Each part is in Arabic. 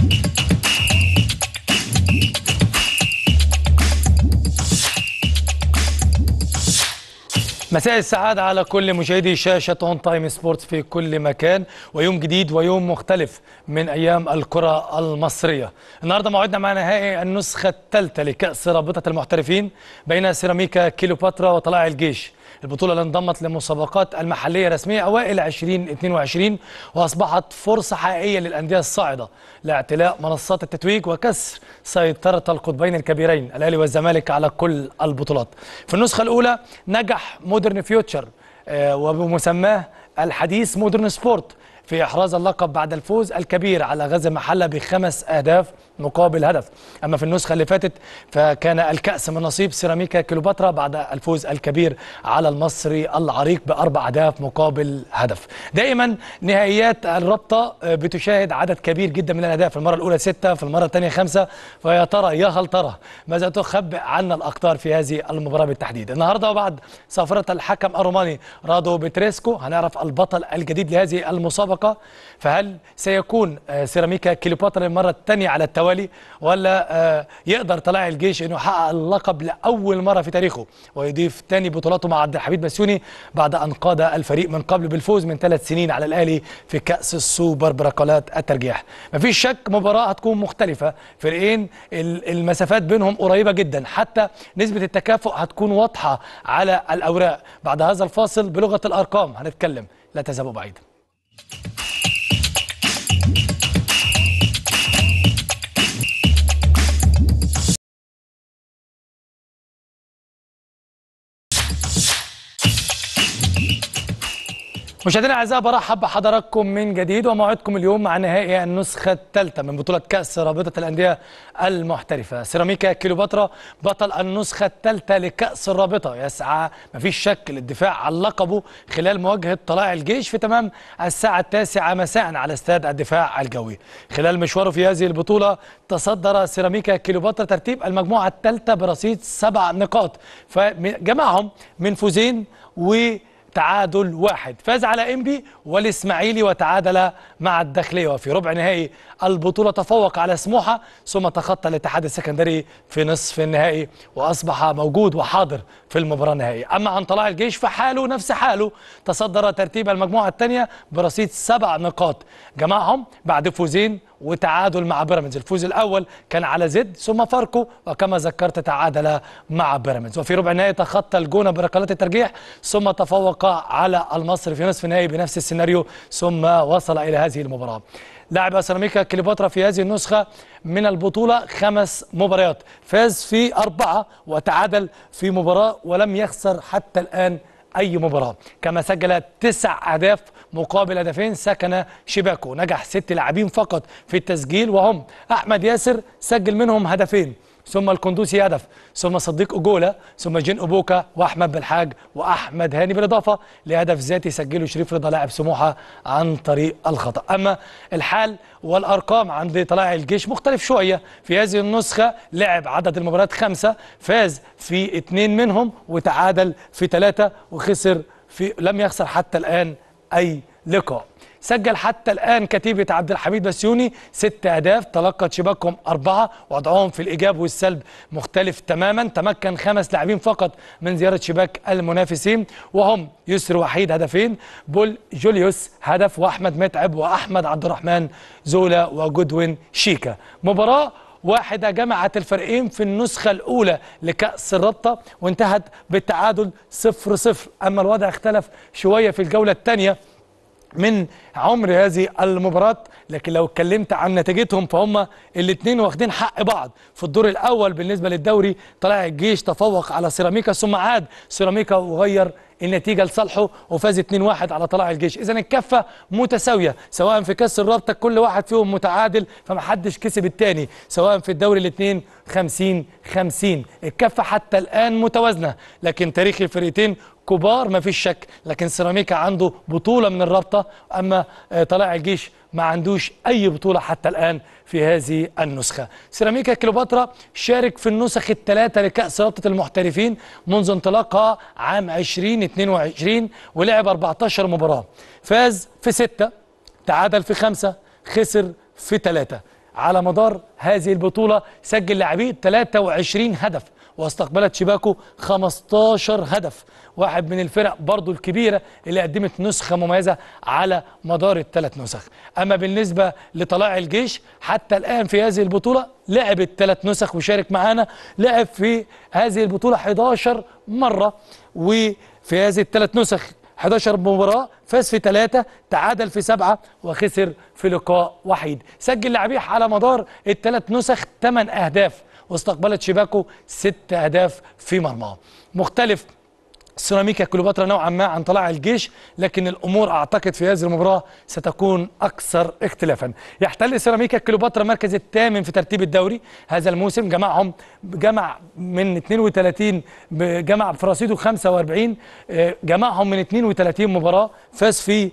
مساء السعادة على كل مشاهدي شاشة اون تايم سبورتس في كل مكان، ويوم جديد ويوم مختلف من أيام الكرة المصرية. النهاردة موعدنا مع نهائي النسخة الثالثة لكأس رابطة المحترفين بين سيراميكا كيلوباترا وطلائع الجيش. البطولة اللي انضمت للمسابقات المحلية رسمية أوائل 2022 وأصبحت فرصة حقيقية للأندية الصاعدة لاعتلاء منصات التتويج وكسر سيطرة القطبين الكبيرين الأهلي والزمالك على كل البطولات. في النسخة الأولى نجح مودرن فيوتشر وبمسماه الحديث مودرن سبورت في إحراز اللقب بعد الفوز الكبير على غزل المحلة ب5 أهداف مقابل هدف. أما في النسخة اللي فاتت فكان الكأس من نصيب سيراميكا كيلوباترا بعد الفوز الكبير على المصري العريق ب4 أهداف مقابل هدف. دائما نهائيات الرابطة بتشاهد عدد كبير جدا من الأهداف، في المرة الأولى 6، في المرة الثانية 5، فيا ترى يا هل ترى ماذا تخبئ عنا الأقطار في هذه المباراة بالتحديد. النهارده وبعد صافرة الحكم الروماني رادو بتريسكو هنعرف البطل الجديد لهذه المسابقة. فهل سيكون سيراميكا كيلوباترا للمرة الثانية على التوالي، ولا يقدر طلائع الجيش انه يحقق اللقب لاول مره في تاريخه ويضيف ثاني بطولاته مع عبد الحميد بسيوني بعد ان قاد الفريق من قبل بالفوز من 3 سنين على الاهلي في كاس السوبر بركلات الترجيح؟ مفيش شك مباراه هتكون مختلفه، فريقين المسافات بينهم قريبه جدا، حتى نسبه التكافؤ هتكون واضحه على الاوراق. بعد هذا الفاصل بلغه الارقام هنتكلم، لا تذهبوا بعيدا. مشاهدينا الاعزاء، برحب بحضراتكم من جديد وموعدكم اليوم مع نهائي النسخه الثالثه من بطوله كاس رابطه الانديه المحترفه. سيراميكا كيلوباترا بطل النسخه الثالثه لكاس الرابطه يسعى مفيش شك للدفاع عن لقبه خلال مواجهه طلائع الجيش في تمام الساعه 9 مساء على استاد الدفاع الجوي. خلال مشواره في هذه البطوله تصدر سيراميكا كيلوباترا ترتيب المجموعه الثالثه برصيد 7 نقاط، فجمعهم من فوزين تعادل واحد. فاز على انبي والاسماعيلي وتعادل مع الداخليه، وفي ربع نهائي البطوله تفوق على سموحه ثم تخطى الاتحاد السكندري في نصف النهائي واصبح موجود وحاضر في المباراه النهائيه. اما عن طلائع الجيش فحاله نفس حاله، تصدر ترتيب المجموعه الثانيه برصيد 7 نقاط، جمعهم بعد فوزين وتعادل مع بيراميدز. الفوز الاول كان على زد ثم فاركو، وكما ذكرت تعادل مع بيراميدز. وفي ربع النهائي تخطى الجونه بركلات الترجيح ثم تفوق على المصري في نصف النهائي بنفس السيناريو ثم وصل الى هذه المباراه. لعب سيراميكا كليوباترا في هذه النسخه من البطوله 5 مباريات، فاز في 4 وتعادل في مباراه ولم يخسر حتى الان أي مباراة، كما سجل 9 أهداف مقابل هدفين سكن شباكه. نجح 6 لاعبين فقط في التسجيل، وهم أحمد ياسر سجل منهم هدفين، ثم القندوسي هدف، ثم صديق أجولا، ثم جين أبوكا وأحمد بالحاج وأحمد هاني، بالإضافة لهدف ذاتي سجله شريف رضا لاعب سموحة عن طريق الخطأ. أما الحال والأرقام عند طلائع الجيش مختلف شوية. في هذه النسخة لعب عدد المباريات 5، فاز في 2 منهم وتعادل في 3 وخسر لم يخسر حتى الآن أي لقاء. سجل حتى الآن كتيبة عبد الحميد بسيوني 6 أهداف، تلقت شباكهم 4، وضعهم في الإيجاب والسلب مختلف تماما. تمكن 5 لاعبين فقط من زيارة شباك المنافسين، وهم يسر وحيد هدفين، بول جوليوس هدف، وأحمد متعب وأحمد عبد الرحمن زولا وجودوين شيكا. مباراة واحدة جمعت الفريقين في النسخة الأولى لكأس الرابطة وانتهت بالتعادل 0-0. أما الوضع اختلف شوية في الجولة الثانية من عمر هذه المباراة، لكن لو اتكلمت عن نتيجتهم فهم الاثنين واخدين حق بعض. في الدور الأول بالنسبة للدوري طلائع الجيش تفوق على سيراميكا، ثم عاد سيراميكا وغير النتيجة لصالحه وفاز 2-1 على طلائع الجيش. إذن الكفة متساوية، سواء في كأس الرابطة كل واحد فيهم متعادل فمحدش كسب الثاني، سواء في الدوري الاثنين 50-50. الكفة حتى الآن متوازنة، لكن تاريخ الفريقين كبار ما فيش شك. لكن سيراميكا عنده بطولة من الرابطة، أما طلائع الجيش ما عندوش أي بطولة حتى الآن في هذه النسخة. سيراميكا كليوباترا شارك في النسخ ال3 لكأس رابطة المحترفين منذ انطلاقها عام 2022 ولعب 14 مباراة، فاز في 6، تعادل في 5، خسر في 3. على مدار هذه البطولة سجل لاعبيه 23 هدف واستقبلت شباكه 15 هدف، واحد من الفرق برضو الكبيرة اللي قدمت نسخة مميزة على مدار الثلاث نسخ. أما بالنسبة لطلائع الجيش حتى الآن في هذه البطولة لعب الثلاث نسخ وشارك معانا، لعب في هذه البطولة 11 مرة، وفي هذه الثلاث نسخ 11 مباراة فاز في 3، تعادل في 7 وخسر في لقاء وحيد. سجل لاعبيه على مدار الثلاث نسخ 8 أهداف واستقبلت شباكه 6 أهداف في مرماه. مختلف سيراميكا كليوباترا نوعا ما عن طلائع الجيش، لكن الامور اعتقد في هذه المباراه ستكون اكثر اختلافا. يحتل سيراميكا كليوباترا المركز الثامن في ترتيب الدوري هذا الموسم، جمع من 32 جمع في رصيده 45، جمعهم من 32 مباراه، فاز في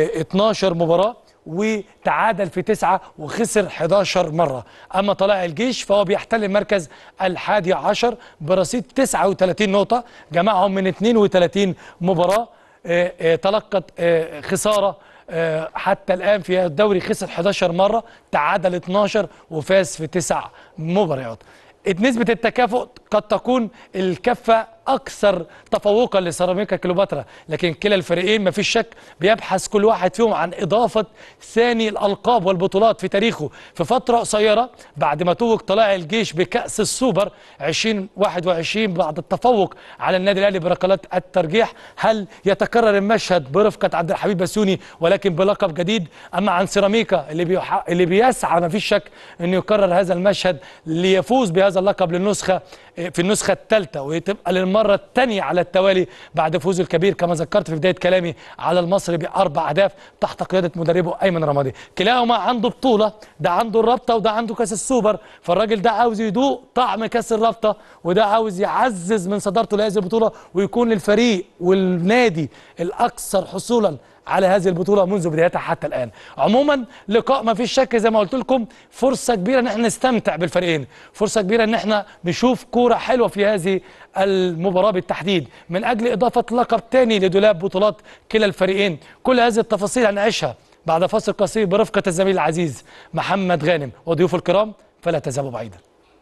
12 مباراه وتعادل في 9 وخسر 11 مرة. أما طلائع الجيش فهو بيحتل المركز ال11 برصيد 39 نقطة، جمعهم من 32 مباراة، تلقت خسارة حتى الآن في الدوري، خسر 11 مرة، تعادل 12 وفاز في 9 مباريات. نسبة التكافؤ قد تكون الكفة أكثر تفوقا لسيراميكا كليوباترا، لكن كلا الفريقين مفيش شك بيبحث كل واحد فيهم عن إضافة ثاني الألقاب والبطولات في تاريخه في فترة قصيرة بعد ما توج طلائع الجيش بكأس السوبر 2021 بعد التفوق على النادي الأهلي بركلات الترجيح. هل يتكرر المشهد برفقة عبد الحميد بسيوني ولكن بلقب جديد؟ أما عن سيراميكا اللي بيسعى مفيش شك أنه يكرر هذا المشهد ليفوز بهذا اللقب في النسخة الثالثة وتبقى للمرة الثانية على التوالي بعد فوزه الكبير كما ذكرت في بداية كلامي على المصري ب4 أهداف تحت قيادة مدربه أيمن رمادي. كلاهما عنده بطولة، ده عنده الرابطة وده عنده كاس السوبر، فالراجل ده عاوز يدوق طعم كاس الرابطة وده عاوز يعزز من صدارته لهذه البطولة ويكون الفريق والنادي الأكثر حصولا على هذه البطولة منذ بدايتها حتى الآن. عموما لقاء ما فيش شك زي ما قلت لكم، فرصة كبيرة ان احنا نستمتع بالفريقين، فرصة كبيرة ان احنا نشوف كورة حلوة في هذه المباراة بالتحديد من اجل اضافة لقب تاني لدولاب بطولات كلا الفريقين. كل هذه التفاصيل هنعيشها بعد فاصل قصير برفقة الزميل العزيز محمد غانم وضيوفه الكرام، فلا تذهبوا بعيدا.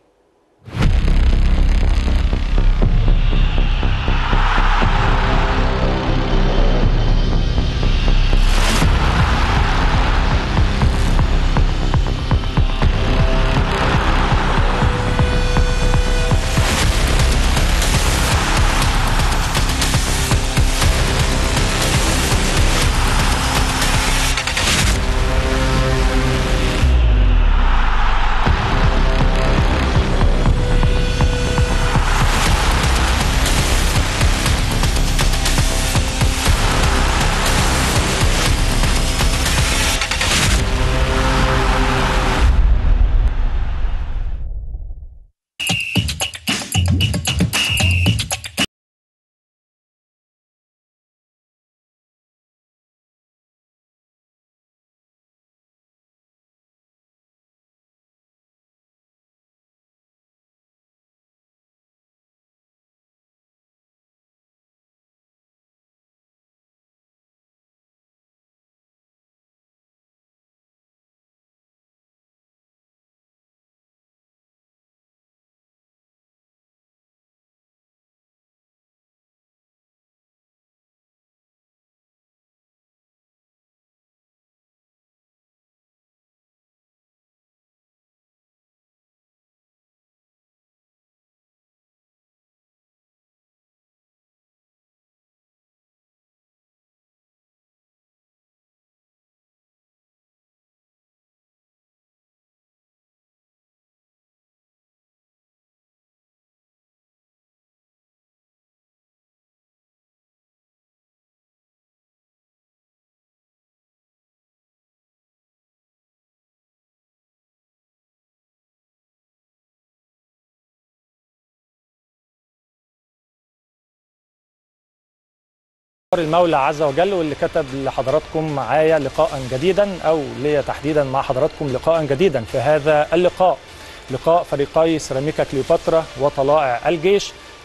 المولى عز وجل واللي كتب لحضراتكم معايا لقاء جديدا او ليا تحديدا مع حضراتكم لقاء جديدا في هذا اللقاء، لقاء فريقي سيراميكا كليوباترا وطلائع الجيش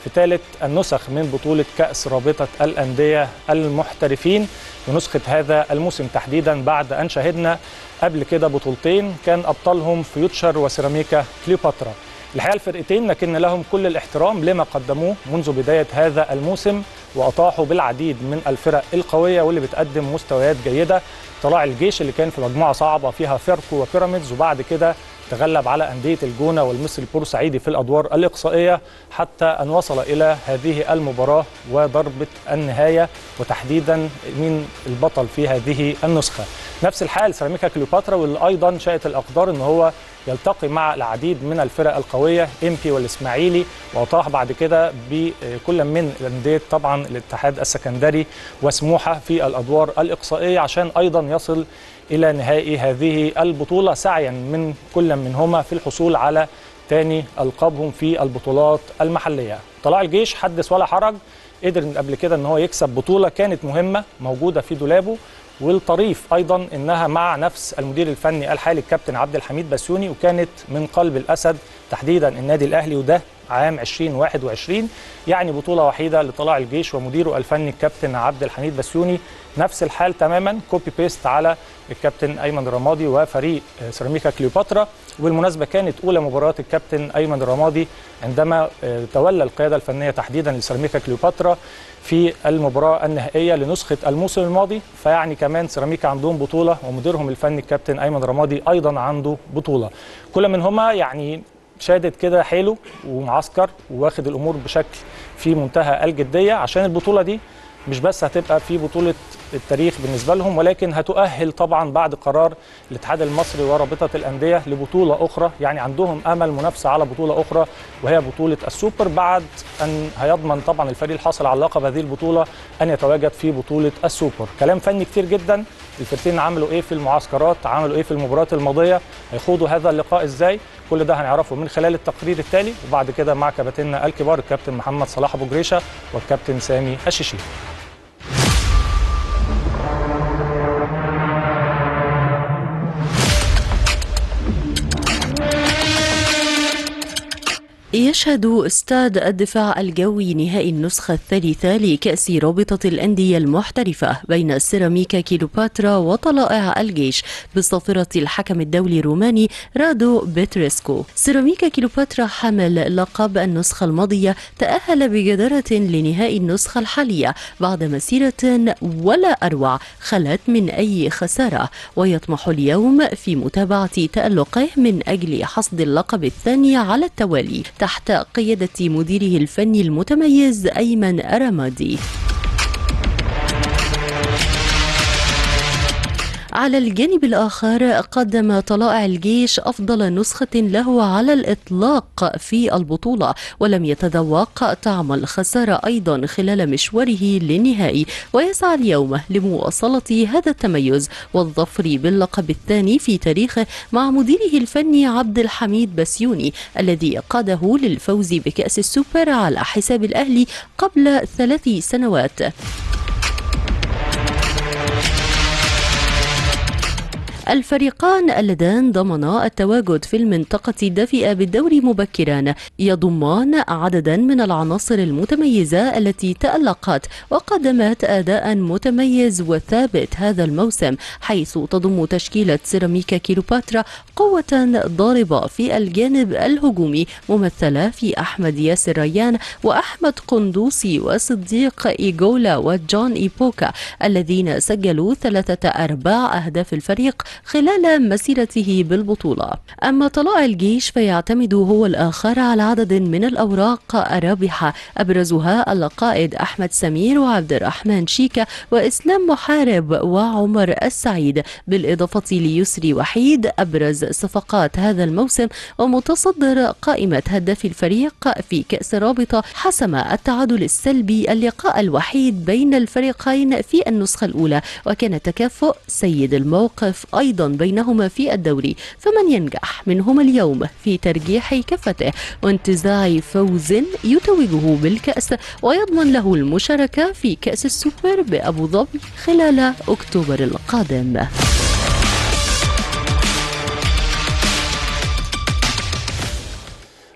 في ثالث النسخ من بطولة كأس رابطة الأندية المحترفين ونسخة هذا الموسم تحديدا، بعد أن شهدنا قبل كده بطولتين كان أبطالهم فيوتشر وسيراميكا كليوباترا. الحقيقة الفرقتين لكن لهم كل الاحترام لما قدموه منذ بداية هذا الموسم، وأطاحوا بالعديد من الفرق القوية واللي بتقدم مستويات جيدة. طلائع الجيش اللي كان في مجموعة صعبة فيها فاركو وبيراميدز، وبعد كده تغلب على أندية الجونة والمصري البورسعيدي في الأدوار الإقصائية حتى أن وصل إلى هذه المباراة وضربة النهاية، وتحديدا مين البطل في هذه النسخة. نفس الحال سيراميكا كليوباترا، واللي أيضا شاءت الأقدار أن هو يلتقي مع العديد من الفرق القوية إمبي والإسماعيلي، وأطاح بعد كده بكل من الأندية طبعا الاتحاد السكندري وسموحة في الأدوار الإقصائية عشان أيضا يصل إلى نهائي هذه البطولة، سعيا من كل منهما في الحصول على ثاني ألقابهم في البطولات المحلية. طلائع الجيش حدث ولا حرج، قدر قبل كده ان هو يكسب بطولة كانت مهمة موجودة في دولابه، والطريف ايضا انها مع نفس المدير الفني الحالي الكابتن عبد الحميد بسيوني، وكانت من قلب الاسد تحديدا النادي الاهلي، وده عام 2021. يعني بطولة وحيدة لطلائع الجيش ومديره الفني الكابتن عبد الحميد بسيوني. نفس الحال تماما كوبي بيست على الكابتن ايمن الرمادي وفريق سيراميكا كليوباترا. وبالمناسبة كانت اولى مباريات الكابتن ايمن الرمادي عندما تولى القيادة الفنية تحديدا لسيراميكا كليوباترا في المباراة النهائية لنسخة الموسم الماضي. فيعني كمان سيراميكا عندهم بطولة، ومديرهم الفني الكابتن ايمن الرمادي ايضا عنده بطولة. كل منهما يعني شادت كده حيله ومعسكر واخد الامور بشكل في منتهى الجديه، عشان البطوله دي مش بس هتبقى في بطوله التاريخ بالنسبه لهم، ولكن هتؤهل طبعا بعد قرار الاتحاد المصري ورابطه الانديه لبطوله اخرى. يعني عندهم امل منافسه على بطوله اخرى وهي بطوله السوبر، بعد ان هيضمن طبعا الفريق الحاصل على لقب هذه البطوله ان يتواجد في بطوله السوبر. كلام فني كتير جدا، الفرقتين عملوا ايه في المعسكرات، عملوا ايه في المباريات الماضيه، هيخوضوا هذا اللقاء ازاي، كل ده هنعرفه من خلال التقرير التالي، وبعد كده مع كباتننا الكبار الكابتن محمد صلاح ابو جريشه والكابتن سامي الشيشي. يشهد استاد الدفاع الجوي نهائي النسخة الثالثة لكأس رابطة الأندية المحترفة بين سيراميكا كليوباترا وطلائع الجيش بصافرة الحكم الدولي الروماني رادو بيتريسكو. سيراميكا كليوباترا حامل لقب النسخة الماضية تأهل بجدارة لنهائي النسخة الحالية بعد مسيرة ولا أروع خلت من أي خسارة، ويطمح اليوم في متابعة تألقه من أجل حصد اللقب الثاني على التوالي تحت قيادة مديره الفني المتميز أيمن الرمادي. على الجانب الآخر قدم طلائع الجيش أفضل نسخة له على الإطلاق في البطولة، ولم يتذوق طعم الخسارة أيضا خلال مشواره للنهائي، ويسعى اليوم لمواصلة هذا التميز والظفر باللقب الثاني في تاريخه مع مديره الفني عبد الحميد بسيوني الذي قاده للفوز بكأس السوبر على حساب الأهلي قبل 3 سنوات. الفريقان اللذان ضمنا التواجد في المنطقة الدافئة بالدوري مبكرا يضمان عددا من العناصر المتميزة التي تألقت وقدمت أداء متميز وثابت هذا الموسم، حيث تضم تشكيلة سيراميكا كليوباترا قوة ضاربة في الجانب الهجومي ممثلة في أحمد ياسر ريان وأحمد قندوسي وصديق إيغولا وجون إيبوكا الذين سجلوا 3/4 أهداف الفريق خلال مسيرته بالبطولة. أما طلائع الجيش فيعتمد هو الآخر على عدد من الأوراق الرابحة أبرزها القائد أحمد سمير وعبد الرحمن شيكا وإسلام محارب وعمر السعيد، بالإضافة ليسري وحيد أبرز صفقات هذا الموسم ومتصدر قائمة هداف الفريق في كأس رابطة. حسم التعادل السلبي اللقاء الوحيد بين الفريقين في النسخة الأولى، وكان تكافؤ سيد الموقف أيضا بينهما في الدوري، فمن ينجح منهما اليوم في ترجيح كفته وانتزاع فوز يتوجه بالكأس ويضمن له المشاركة في كأس السوبر بأبو ظبي خلال أكتوبر القادم. في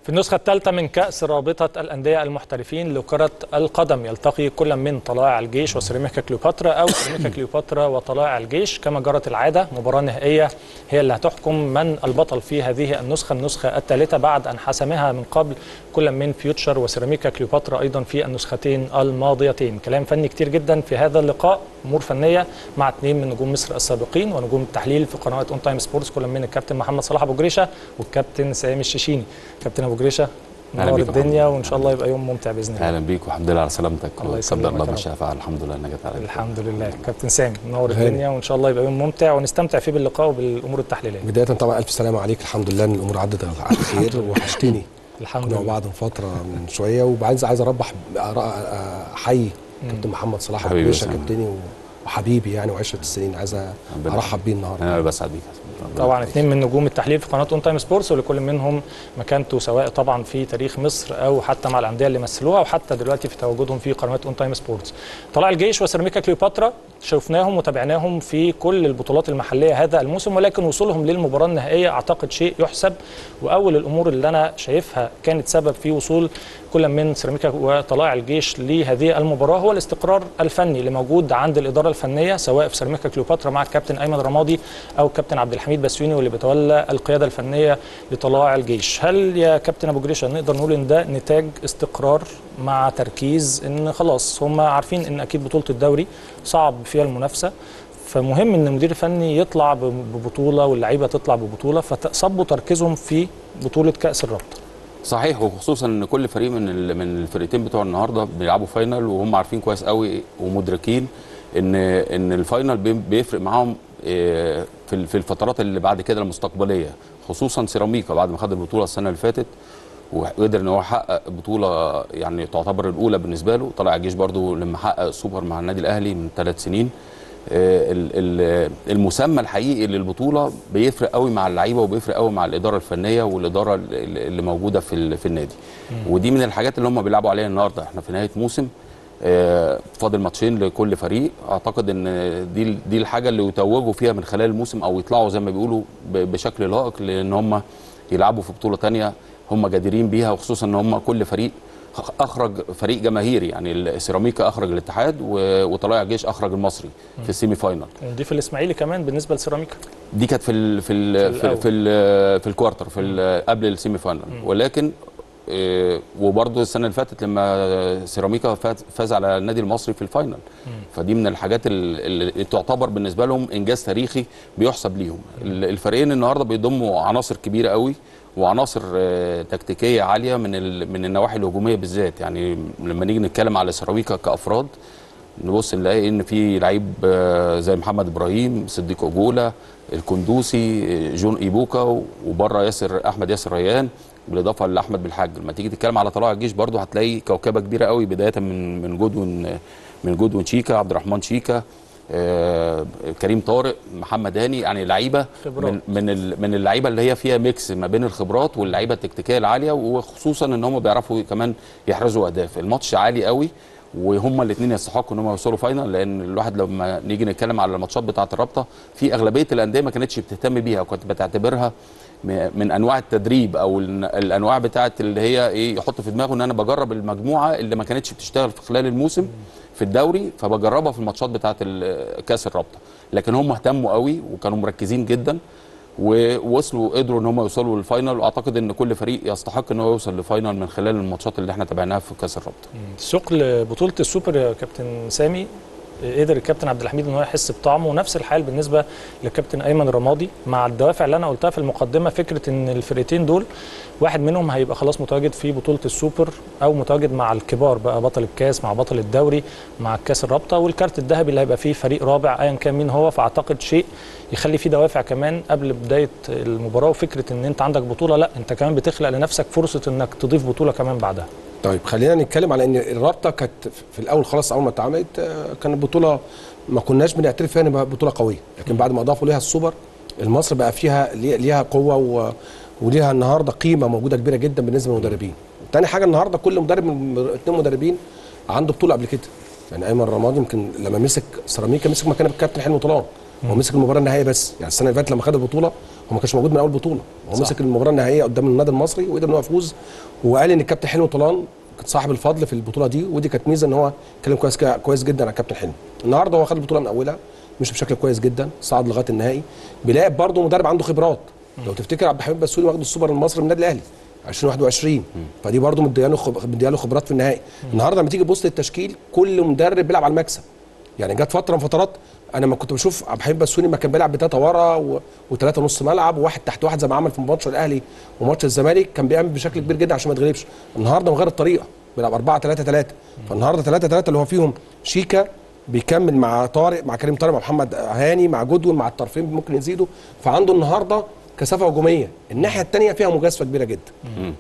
في النسخة الثالثة من كأس رابطة الأندية المحترفين لكرة القدم يلتقي كل من طلائع الجيش وسيراميكا كليوباترا أو سيراميكا كليوباترا وطلائع الجيش كما جرت العادة. مباراة نهائية هي اللي هتحكم من البطل في هذه النسخة الثالثة بعد أن حسمها من قبل كل من فيوتشر وسيراميكا كليوباترا أيضا في النسختين الماضيتين. كلام فني كتير جدا في هذا اللقاء، أمور فنية مع اثنين من نجوم مصر السابقين ونجوم التحليل في قنوات اون تايم سبورتس، كل من الكابتن محمد صلاح أبو جريشة والكابتن سامي الشيشيني. كابتن أبو جريشة نور الدنيا وان شاء الله يبقى يوم ممتع باذن الله. اهلا بيك والحمد لله على سلامتك. الله يسلمك. الله بالشفاعه الحمد لله انك جت عليك. الحمد لله. كابتن سامي نور الدنيا وان شاء الله يبقى يوم ممتع ونستمتع فيه باللقاء وبالامور التحليليه. بدايه طبعا الف سلامه عليك، الحمد لله ان الامور عدت على خير وحشتني. الحمد لله. كنا مع بعض من فتره من شويه وعايز اربح احيي كابتن محمد صلاح ابو جريشة كابتني وحبيبي يعني وعشره السنين، عايز ارحب بيه النهارده. انا بسعد بيك طبعا اثنين من نجوم التحليل في قناه اون تايم سبورتس ولكل منهم مكانته سواء طبعا في تاريخ مصر او حتى مع الانديه اللي مثلوها وحتى دلوقتي في تواجدهم في قناه اون تايم سبورتس. طلائع الجيش وسيراميكا كليوباترا شفناهم وتابعناهم في كل البطولات المحليه هذا الموسم، ولكن وصولهم للمباراه النهائيه اعتقد شيء يحسب. واول الامور اللي انا شايفها كانت سبب في وصول كل من سيراميكا وطلائع الجيش لهذه المباراه هو الاستقرار الفني اللي موجود عند الاداره الفنيه سواء في سيراميكا كليوباترا مع الكابتن ايمن رمادي او الكابتن عبد الحميد بسيوني واللي بيتولى القياده الفنيه لطلائع الجيش. هل يا كابتن ابو جريشة نقدر نقول ان ده نتاج استقرار مع تركيز ان خلاص هم عارفين ان اكيد بطوله الدوري صعب فيها المنافسه، فمهم ان المدير الفني يطلع ببطوله واللعيبه تطلع ببطوله فصبوا تركيزهم في بطوله كاس الرابطه؟ صحيح، وخصوصا ان كل فريق من الفرقتين بتوع النهارده بيلعبوا فاينل وهم عارفين كويس قوي ومدركين ان الفاينل بيفرق معاهم في الفترات اللي بعد كده المستقبليه، خصوصا سيراميكا بعد ما خد البطوله السنه اللي فاتت وقدر ان هو يحقق بطوله يعني تعتبر الاولى بالنسبه له. طلع الجيش برضو لما حقق السوبر مع النادي الاهلي من 3 سنين. المسمى الحقيقي للبطوله بيفرق قوي مع اللعيبه وبيفرق قوي مع الاداره الفنيه والاداره اللي موجوده في النادي. ودي من الحاجات اللي هم بيلعبوا عليها النهارده. احنا في نهايه موسم فاضل ماتشين لكل فريق، اعتقد ان دي الحاجه اللي يتوجوا فيها من خلال الموسم او يطلعوا زي ما بيقولوا بشكل لائق لان هم يلعبوا في بطوله ثانيه هم جديرين بيها، وخصوصا ان هم كل فريق اخرج فريق جماهيري، يعني السيراميكا اخرج الاتحاد وطلائع الجيش اخرج المصري في السيمي فاينال. ودي في الاسماعيلي كمان بالنسبه لسيراميكا دي كانت في الكوارتر قبل السيمي فاينال. ولكن وبرضه السنه اللي فاتت لما سيراميكا فاز على النادي المصري في الفاينل. فدي من الحاجات اللي تعتبر بالنسبه لهم انجاز تاريخي بيحسب ليهم. الفريقين النهارده بيضموا عناصر كبيره قوي وعناصر تكتيكيه عاليه من النواحي الهجوميه بالذات. يعني لما نيجي نتكلم على سيراميكا كافراد نبص نلاقي ان في لعيب زي محمد ابراهيم، صديق اجولا، الكندوسي، جون ايبوكا، وبره احمد ياسر ريان، بالاضافه لاحمد بالحاج. لما تيجي تتكلم على طلائع الجيش برضه هتلاقي كوكبه كبيره قوي بدايه من جودوين شيكا، عبد الرحمن شيكا، كريم طارق، محمد هاني، يعني لعيبه من اللعيبه اللي هي فيها ميكس ما بين الخبرات واللعيبه التكتيكيه العاليه، وخصوصا ان هم بيعرفوا كمان يحرزوا اهداف. الماتش عالي قوي وهم الاثنين يستحقوا ان هم يوصلوا فاينل، لان الواحد لما نيجي نتكلم على الماتشات بتاعه الرابطه في اغلبيه الانديه ما كانتش بتهتم بيها وكانت بتعتبرها من انواع التدريب او الانواع بتاعه اللي هي ايه، يحط في دماغه ان انا بجرب المجموعه اللي ما كانتش بتشتغل في خلال الموسم في الدوري فبجربها في الماتشات بتاعه كاس الرابطه. لكن هم اهتموا قوي وكانوا مركزين جدا ووصلوا قدروا ان هم يوصلوا للفاينل، واعتقد ان كل فريق يستحق ان هو يوصل للفاينل من خلال الماتشات اللي احنا تابعناها في كاس الرابطه. ثقل بطوله السوبر يا كابتن سامي قدر الكابتن عبد الحميد ان هو يحس بطعمه، ونفس الحال بالنسبه للكابتن ايمن رمادي مع الدوافع اللي انا قلتها في المقدمه، فكره ان الفرقتين دول واحد منهم هيبقى خلاص متواجد في بطوله السوبر او متواجد مع الكبار بقى، بطل الكاس مع بطل الدوري مع كاس الرابطه، والكارت الذهبي اللي هيبقى فيه فريق رابع ايا كان مين هو. فاعتقد شيء يخلي فيه دوافع كمان قبل بدايه المباراه، وفكره ان انت عندك بطوله لا انت كمان بتخلق لنفسك فرصه انك تضيف بطوله كمان بعدها. طيب خلينا نتكلم على ان الرابطه كانت في الاول خلاص اول ما اتعملت كانت بطوله ما كناش بنعترف فيها انها بطوله قويه، لكن بعد ما اضافوا ليها السوبر المصري بقى فيها ليها قوه وليها النهارده قيمه موجوده كبيره جدا بالنسبه للمدربين. تاني حاجه النهارده كل مدرب من اثنين مدربين عنده بطوله قبل كده. يعني ايمن رمادي يمكن لما مسك سيراميكا مسك مكان الكابتن حلمي طولان، هو مسك المباراه النهائيه بس، يعني السنه اللي فاتت لما خد البطوله هو ما كانش موجود من اول بطوله، هو مسك المباراه النهائيه قدام النادي المصري وقدر ان هو يفوز، وقال ان الكابتن حلمي طولان كان صاحب الفضل في البطوله دي، ودي كانت ميزه ان هو اتكلم كويس جدا على الكابتن حلمي. النهارده هو خد البطوله من اولها، مش بشكل كويس جدا، صعد لغايه النهائي، بيلاعب برضه مدرب عنده خبرات. لو تفتكر عبد الحميد بسيوني واخد السوبر المصري من النادي الاهلي 2021، فدي برضه مدياله خبرات في النهائي. النهارده لما تيجي تبص للتشكيل كل مدرب بيلعب على المكسب. يعني جت فتره من فترات انا ما كنت بشوف عبد الحميد بسيوني ما كان بيلعب بثلاثه ورا وثلاثه نص ملعب وواحد تحت واحد زي ما عمل في ماتش الاهلي وماتش الزمالك، كان بيعمل بشكل كبير جدا عشان ما يتغلبش. النهارده مغير الطريقه، بيلعب 4-3-3. فالنهارده 3-3 اللي هو فيهم شيكا بيكمل مع طارق، مع كريم طارق، مع محمد هاني، مع جدول، مع الطرفين ممكن يزيدوا. فعنده النهارده كثافه هجوميه. الناحيه الثانيه فيها مجازفه كبيره جدا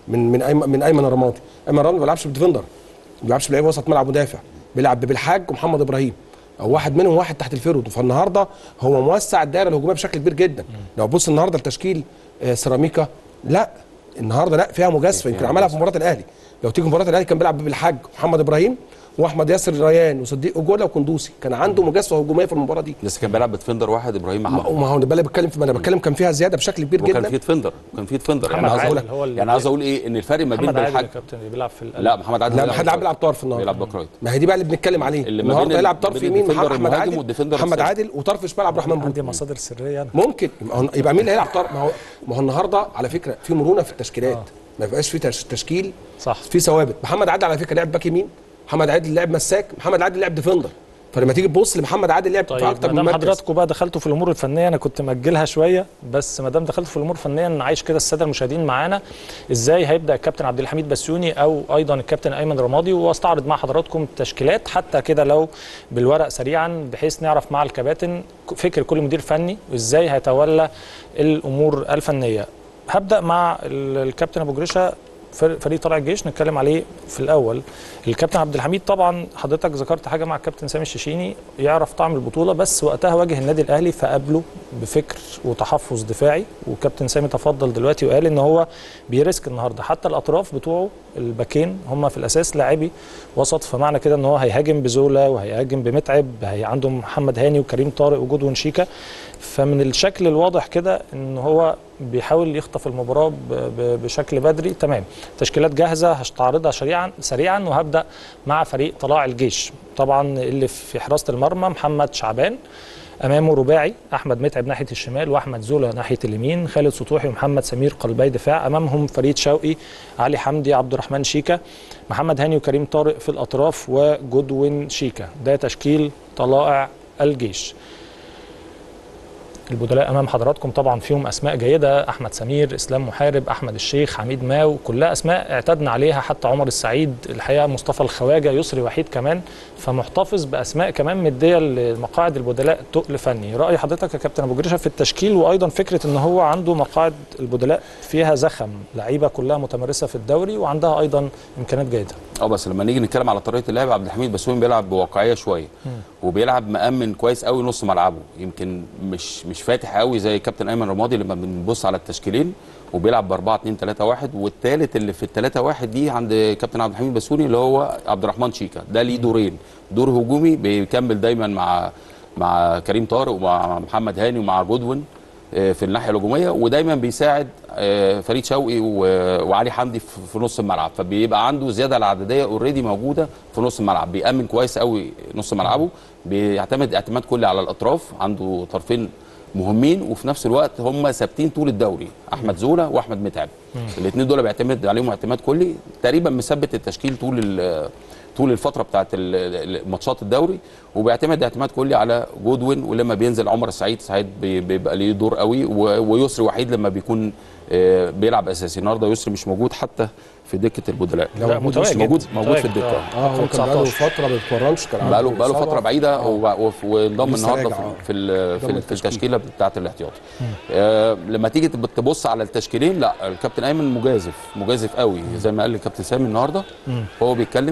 من ايمن الرمادي. ايمن الرمادي ما بيلعبش بديفندر، ما بيلعبش بلعيب وسط ملعب مدافع، بيلعب بالحاج ومحمد ابراهيم، او واحد منهم واحد تحت الفيرود. فالنهارده هو موسع الدائره الهجوميه بشكل كبير جدا. لو بص النهارده التشكيل سيراميكا، لا النهارده لا فيها مجازفه، يمكن عملها في مباراه الاهلي. لو تيجي مباراه الاهلي كان بيلعب بالحاج ومحمد ابراهيم واحمد ياسر ريان وصديق اجولا وكندوسي، كان عنده مجازفه هجوميه في المباراه دي. بس كان بيلعب بديفندر واحد ابراهيم محمد. ما هو انا بتكلم ما انا بتكلم كان فيها زياده بشكل كبير جدا. وكان في ديفندر، يعني عاوز اقول ايه ان الفرق ما بين الحاج كابتن بيلعب في لا محمد عادل، لا محمد عادل بيلعب طرف النهارده، بيلعب باك رايت. ما هي دي بقى اللي بنتكلم عليه النهارده، يلعب طرف يمين محمد عادل وطرف شمال عبد الرحمن بودي. عندي مصادر سريه ممكن يبقى مين اللي هيلعب طرف؟ ما هو النهارده على فكره في مرونه في التشكيلات، ما يبقاش في تشكيل صح في ثوابت. محمد عادل على فكره لعب باك يمين، محمد عادل لعب مساك، محمد عادل لعب ديفندر. فلما تيجي تبص لمحمد عادل لعب في اكتر من مركز. حضراتكم بقى دخلتوا في الامور الفنيه، انا كنت ماجلها شويه، بس ما دام دخلتوا في الامور الفنيه نعيش كده الساده المشاهدين معانا ازاي هيبدا الكابتن عبد الحميد بسيوني او ايضا الكابتن ايمن رمادي، واستعرض مع حضراتكم التشكيلات حتى كده لو بالورق سريعا، بحيث نعرف مع الكباتن فكر كل مدير فني وازاي هيتولى الامور الفنيه. هبدا مع الكابتن ابو جريشه، فريق طلائع الجيش نتكلم عليه في الاول. الكابتن عبد الحميد طبعا حضرتك ذكرت حاجه مع الكابتن سامي الشيشيني، يعرف طعم البطوله، بس وقتها واجه النادي الاهلي فقابله بفكر وتحفظ دفاعي، والكابتن سامي تفضل دلوقتي وقال ان هو بيرسك النهارده. حتى الاطراف بتوعه الباكين هم في الاساس لاعبي وسط، فمعنى كده ان هو هيهاجم بزولا وهيهاجم بمتعب، عنده محمد هاني وكريم طارق وجدون شيكا. فمن الشكل الواضح كده ان هو بيحاول يخطف المباراه بشكل بدري. تمام، تشكيلات جاهزه هستعرضها سريعا وهبدا مع فريق طلائع الجيش. طبعا اللي في حراسه المرمى محمد شعبان، امامه رباعي احمد متعب ناحيه الشمال واحمد زولا ناحيه اليمين، خالد سطوحي ومحمد سمير قلبي دفاع، امامهم فريد شوقي، علي حمدي، عبد الرحمن شيكا، محمد هاني وكريم طارق في الاطراف وجدوين شيكا. ده تشكيل طلائع الجيش. البدلاء امام حضراتكم طبعا فيهم اسماء جيده، احمد سمير، اسلام محارب، احمد الشيخ، حميد ماو، كلها اسماء اعتدنا عليها، حتى عمر السعيد الحقيقه، مصطفى الخواجه، يسري وحيد كمان، فمحتفظ باسماء كمان مديه لمقاعد البدلاء تقل فني. راي حضرتك يا كابتن ابو جريشه في التشكيل، وايضا فكره ان هو عنده مقاعد البدلاء فيها زخم، لعيبه كلها متمرسه في الدوري وعندها ايضا امكانيات جيده. بس لما نيجي نتكلم على طريقه اللعب، عبد الحميد بسيوني بيلعب بواقعيه شويه وبيلعب مأمن كويس قوي نص ملعبه، يمكن مش فاتح قوي زي كابتن ايمن رمادي لما بنبص على التشكيلين، وبيلعب ب 4-2-3-1. والثالث اللي في ال3-1 دي عند كابتن عبد الحميد بسيوني اللي هو عبد الرحمن شيكا، ده ليه دورين، دور هجومي بيكمل دايما مع كريم طارق ومع محمد هاني ومع جدوين في الناحيه الهجوميه، ودايما بيساعد فريد شوقي وعلي حمدي في نص الملعب، فبيبقى عنده زياده العدديه اوريدي موجوده في نص الملعب، بيأمن كويس قوي نص ملعبه، بيعتمد اعتماد كلي على الاطراف، عنده طرفين مهمين وفي نفس الوقت هم ثابتين طول الدوري، احمد زولا واحمد متعب، الاثنين دول بيعتمد عليهم اعتماد كلي، تقريبا مثبت التشكيل طول الفتره بتاعت ماتشات الدوري، وبيعتمد اعتماد كلي على جودوين، ولما بينزل عمر السعيد بيبقى ليه دور قوي، ويسري وحيد لما بيكون بيلعب اساسي. النهارده يسري مش موجود حتى في دكه البدلاء، لا موجود في الدكه. هو كان بقاله فتره ما بيتمرنش، كان بقاله فتره بعيده، وانضم النهارده في التشكيله بتاعه الاحتياطي. لما تيجي تبص على التشكيلين، لا الكابتن ايمن مجازف قوي زي ما قال الكابتن سامي النهارده، هو بيتكلم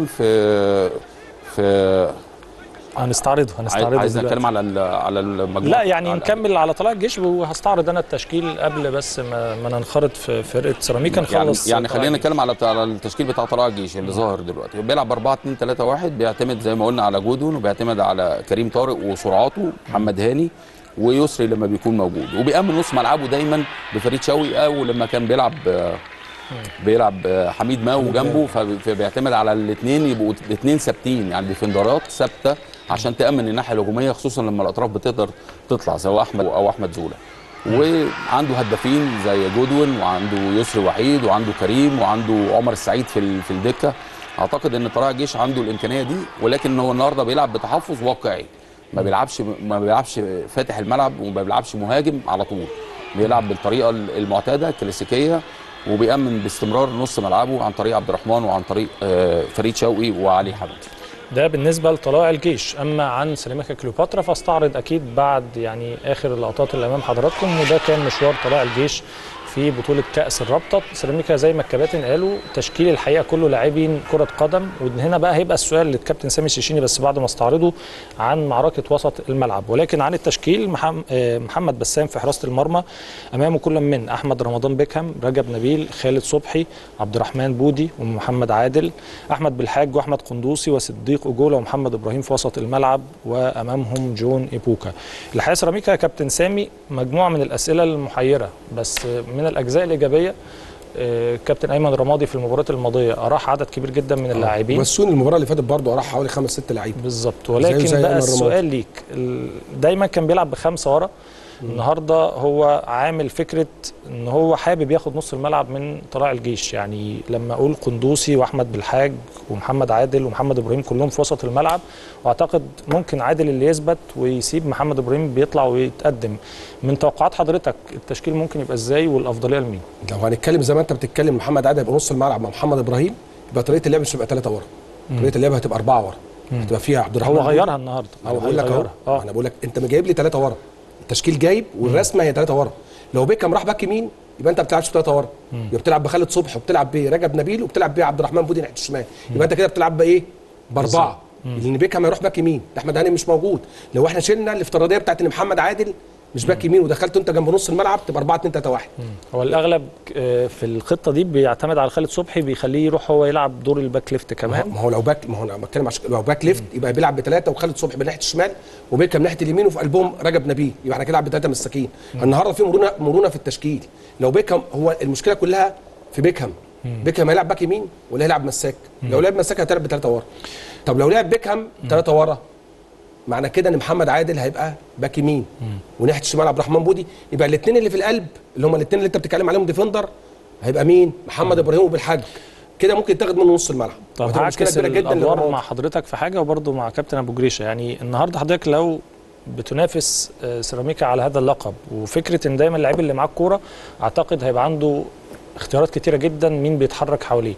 في هنستعرضه عايز نتكلم على المجموعه. لا يعني نكمل على طلائع الجيش، وهستعرض انا التشكيل قبل بس ما ننخرط في فرقه سيراميكا نخلص. يعني خلينا نتكلم على التشكيل بتاع طلائع الجيش اللي ظاهر دلوقتي، بيلعب 4-2-3-1، بيعتمد زي ما قلنا على جودون، وبيعتمد على كريم طارق وسرعاته، محمد هاني، ويسري لما بيكون موجود، وبيأمن نص ملعبه دايما بفريد شوقي، او لما كان بيلعب حميد ماو جنبه، فبيعتمد على الاثنين يبقوا الاثنين ثابتين، يعني ديفندرات ثابته عشان تأمن الناحيه الهجوميه، خصوصا لما الاطراف بتقدر تطلع سواء احمد او احمد زولا. وعنده هدافين زي جودوين، وعنده يسري وحيد، وعنده كريم، وعنده عمر السعيد في الدكه. اعتقد ان طلائع الجيش عنده الامكانيه دي، ولكن هو النهارده بيلعب بتحفظ واقعي، ما بيلعبش فاتح الملعب، وما بيلعبش مهاجم على طول، بيلعب بالطريقه المعتاده الكلاسيكيه، وبيأمن باستمرار نص ملعبه عن طريق عبد الرحمن وعن طريق فريد شوقي وعلي حمدي. ده بالنسبه لطلائع الجيش. اما عن سيراميكا كليوباترا فاستعرض اكيد بعد يعني اخر اللقطات اللي امام حضراتكم، وده كان مشوار طلائع الجيش في بطوله كاس الرابطه. سيراميكا زي ما الكباتن قالوا تشكيل الحقيقه كله لاعبين كره قدم، وهنا بقى هيبقى السؤال للكابتن سامي الشيشيني بس بعد ما استعرضه عن معركه وسط الملعب. ولكن عن التشكيل، محمد بسام في حراسه المرمى، امامه كل من احمد رمضان بيكهام، رجب نبيل، خالد صبحي، عبد الرحمن بودي ومحمد عادل، احمد بالحاج واحمد قندوسي وصديق اجولا ومحمد ابراهيم في وسط الملعب، وامامهم جون ايبوكا. الحقيقه سيراميكا يا كابتن سامي مجموعه من الاسئله المحيره، بس من الاجزاء الايجابيه كابتن ايمن رمادي في المباراه الماضيه اراح عدد كبير جدا من اللاعبين، بسوني المباراه اللي فاتت برضه اراح حوالي 5-6 لعيبه بالظبط. ولكن زي بقى السؤال ليك، دايما كان بيلعب ب5 ورا، النهارده هو عامل فكره ان هو حابب ياخد نص الملعب من طلائع الجيش، يعني لما اقول قندوسي واحمد بالحاج ومحمد عادل ومحمد ابراهيم كلهم في وسط الملعب، واعتقد ممكن عادل اللي يثبت ويسيب محمد ابراهيم بيطلع ويتقدم. من توقعات حضرتك التشكيل ممكن يبقى ازاي والافضليه لمين؟ لو هنتكلم زي ما انت بتتكلم، محمد عادل يبقى نص الملعب مع محمد ابراهيم، يبقى طريقه اللعب مش هتبقى 3 ورا، طريقه اللعب هتبقى 4 ورا، هتبقى فيها عبد الرحمن. هو غيرها النهارده، انا بقول لك اهو، انا بقول لك انت جايب لي 3 ورا، التشكيل جايب والرسمه هي 3 ورا. لو بيكهام راح باك يمين يبقى انت ما بتلعبش 3 ورا، يبقى بتلعب بخالد صبحي وبتلعب برجب نبيل وبتلعب بعبد الرحمن بودي ناحيه الشمال، يبقى انت كده بتلعب بايه؟ باربعه، لان بيكهام هيروح باك يمين، احمد هاني مش موجود. لو احنا شلنا الافتراضيه بتاعت ان محمد عادل مش باك يمين ودخلته انت جنب نص الملعب تبقى 4-2-3-1. هو الاغلب في الخطه دي بيعتمد على خالد صبحي، بيخليه يروح هو يلعب دور الباك ليفت كمان. ما هو لو باك، ما هو انا بتكلم لو باك ليفت يبقى بيلعب ب3 وخالد صبحي ناحيه الشمال وبيكهام ناحيه اليمين وفي قلبهم رجب نبيل، يبقى احنا كده نلعب ب3 مساكين. النهارده في مرونه في التشكيل. لو بيكهام، هو المشكله كلها في بيكهام، بيكهام هيلعب باك يمين ولا هيلعب مساك؟ لو لعب مساك هتلعب ب3 ورا. طب لو لعب بيكهام 3 ورا، معنى كده ان محمد عادل هيبقى باك يمين وناحيه الشمال عبد الرحمن بودي، يبقى الاثنين اللي في القلب اللي هم الاثنين اللي انت بتتكلم عليهم ديفندر هيبقى مين؟ محمد ابراهيم وبالحاج، كده ممكن تاخد منه نص الملعب. طب هعكس الادوار مع حضرتك في حاجه وبرده مع كابتن ابو جريشه، يعني النهارده حضرتك لو بتنافس سيراميكا على هذا اللقب، وفكره ان دايما اللاعب اللي معاه الكوره اعتقد هيبقى عنده اختيارات كتيره جدا مين بيتحرك حواليه.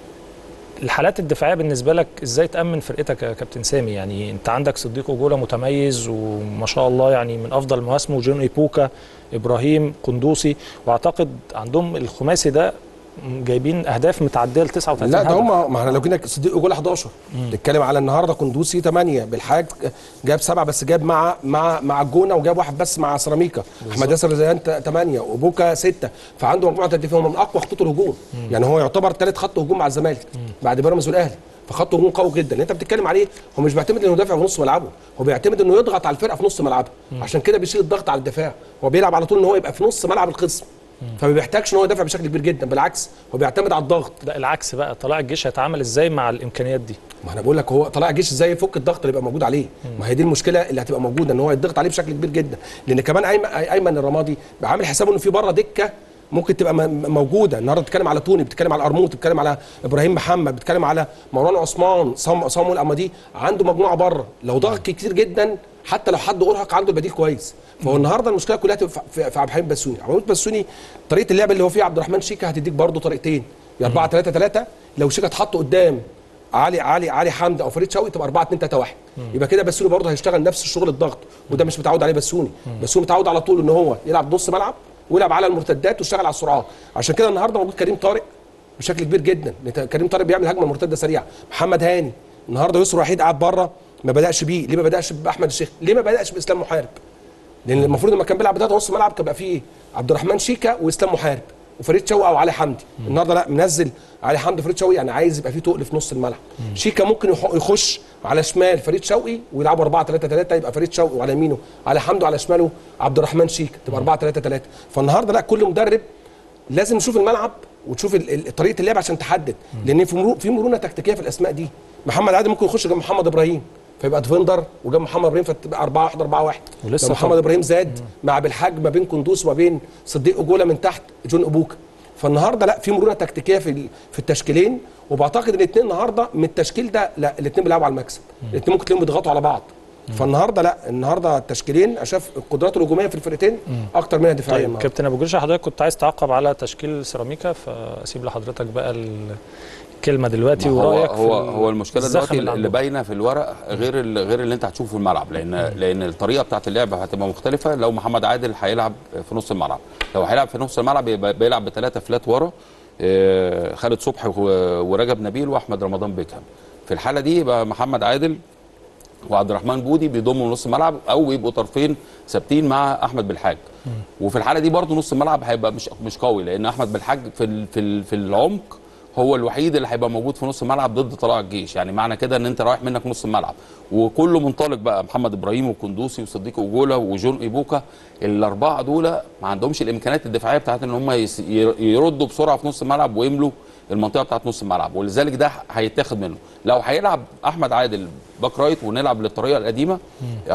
الحالات الدفاعيه بالنسبه لك ازاي تامن فرقتك يا كابتن سامي؟ يعني انت عندك صديق اجولا متميز وما شاء الله يعني من افضل مواسمه، جون ايبوكا، ابراهيم، قندوسي، واعتقد عندهم الخماسي ده جايبين اهداف متعديه ل 39 لا ده هم، ما احنا لو جينا صديق اجولا 11 نتكلم على النهارده، قندوسي 8، بالحاج جاب 7 بس جاب مع الجونه وجاب 1 بس مع سيراميكا، احمد ياسر زيان 8 وبوكا 6، فعنده مجموعه تهديفيه هم من اقوى خطوط الهجوم، يعني هو يعتبر ثالث خط هجوم مع الزمالك بعد بيراميدز والاهلي، فخط هجوم قوي جدا. اللي انت بتتكلم عليه هو مش بيعتمد انه يدافع في نص ملعبه، هو بيعتمد انه يضغط على الفرقه في نص ملعبها، عشان كده بيشيل الضغط على الدفاع، هو بيلعب على طول ان هو يبقى في نص ملعب الخصم، فما بيحتاجش ان هو يدافع بشكل كبير جدا، بالعكس هو بيعتمد على الضغط. ده العكس بقى، طلائع الجيش هيتعامل ازاي مع الامكانيات دي؟ ما انا بقول لك هو طلائع الجيش ازاي يفك الضغط اللي يبقى موجود عليه، ما هي دي المشكله اللي هتبقى موجوده، ان هو يضغط عليه بشكل كبير جدا، لان كمان ايمن الرمادي عامل حسابه انه في بره دكه ممكن تبقى موجوده. النهارده بتتكلم على توني، بتتكلم على ارموت، بتتكلم على ابراهيم محمد، بتتكلم على مروان عثمان، صامويل امادي، عنده مجموعه بره، لو ضغط كتير جدا حتى لو حد ارهق عنده البديل كويس. فهو النهارده المشكله كلها في عبد الحليم بسوني. عبد الحليم بسوني طريقه اللعب اللي هو فيها عبد الرحمن شيكا هتديك برده طريقتين، يا 4-3-3 لو شيكا اتحط قدام علي حمدي او فريد شوقي تبقى 4-2-3-1، يبقى كده بسوني برده هيشتغل نفس الشغل الضغط، وده مش متعود عليه بسوني. بسوني متعود على طول ان هو يلعب نص ملعب ويلعب على المرتدات ويشتغل على السرعات، عشان كده النهارده موجود كريم طارق بشكل كبير جدا، كريم طارق بيعمل هجمه مرتده سريعه. محمد هاني النهارده يسر وحيد قاعد بره، ما بداش بيه، ليه ما بداش باحمد الشيخ؟ ليه ما بداش باسلام محارب؟ لان المفروض لما كان بيلعب بدايه نص ملعب كان بقى فيه عبد الرحمن شيكا واسلام محارب، وفريد شوقي او علي حمدي. النهارده لا، منزل علي حمدي وفريد شوقي، يعني عايز يبقى فيه تقل في نص الملعب. شيكا ممكن يخش على شمال فريد شوقي ويلعبوا 4-3-3، يبقى فريد شوقي وعلى يمينه علي حمدي وعلى شماله عبد الرحمن شيكا، تبقى 4-3-3. فالنهارده لا، كل مدرب لازم نشوف الملعب وتشوف طريقه اللعب عشان تحدد، لان في مرونه تكتيكيه في الاسماء دي. محمد عادل ممكن يخش جنب محمد ابراهيم فيبقى ديفندر، وجنب محمد ابراهيم فتبقى 4-1-4-1. ولسه لو محمد ابراهيم زاد مع بالحاج ما بين كندوس وما بين صديق اجوله من تحت جون ابوكا. فالنهارده لا، في مرونه تكتيكيه في التشكيلين، وبعتقد ان الاثنين النهارده من التشكيل ده لا، الاثنين بيلعبوا على المكسب، الاثنين ممكن تلاقيهم بيضغطوا على بعض. فالنهارده لا، النهارده التشكيلين اشاف القدرات الهجوميه في الفرقتين اكتر منها دفاعيه. طيب كابتن ابو جريشه، حضرتك كنت عايز تعقب على تشكيل سيراميكا، فاسيب لحضرتك بقى الكلمه دلوقتي ورايك. هو المشكله دلوقتي اللي باينه في الورق غير اللي انت هتشوفه في الملعب، لان الطريقه بتاعت اللعب هتبقى مختلفه. لو محمد عادل هيلعب في نص الملعب، لو هيلعب في نص الملعب بيلعب بثلاثه فلات ورا، خالد صبحي ورجب نبيل واحمد رمضان بيكهام. في الحاله دي يبقى محمد عادل وعبد الرحمن بودي بيضموا نص الملعب، او يبقوا طرفين ثابتين مع احمد بالحاج. وفي الحاله دي برضو نص الملعب هيبقى مش قوي، لان احمد بالحاج في العمق هو الوحيد اللي هيبقى موجود في نص الملعب ضد طلائع الجيش. يعني معنى كده ان انت رايح منك نص الملعب وكله منطلق بقى، محمد ابراهيم وكندوسي وصديق اجوله وجون ايبوكا، الاربعه دول ما عندهمش الامكانيات الدفاعيه بتاعت ان هم يردوا بسرعه في نص الملعب ويملوا المنطقه بتاعت نص الملعب، ولذلك ده هيتاخد منه. لو هيلعب احمد عادل باك رايت ونلعب للطريقه القديمه 4-2-3-1،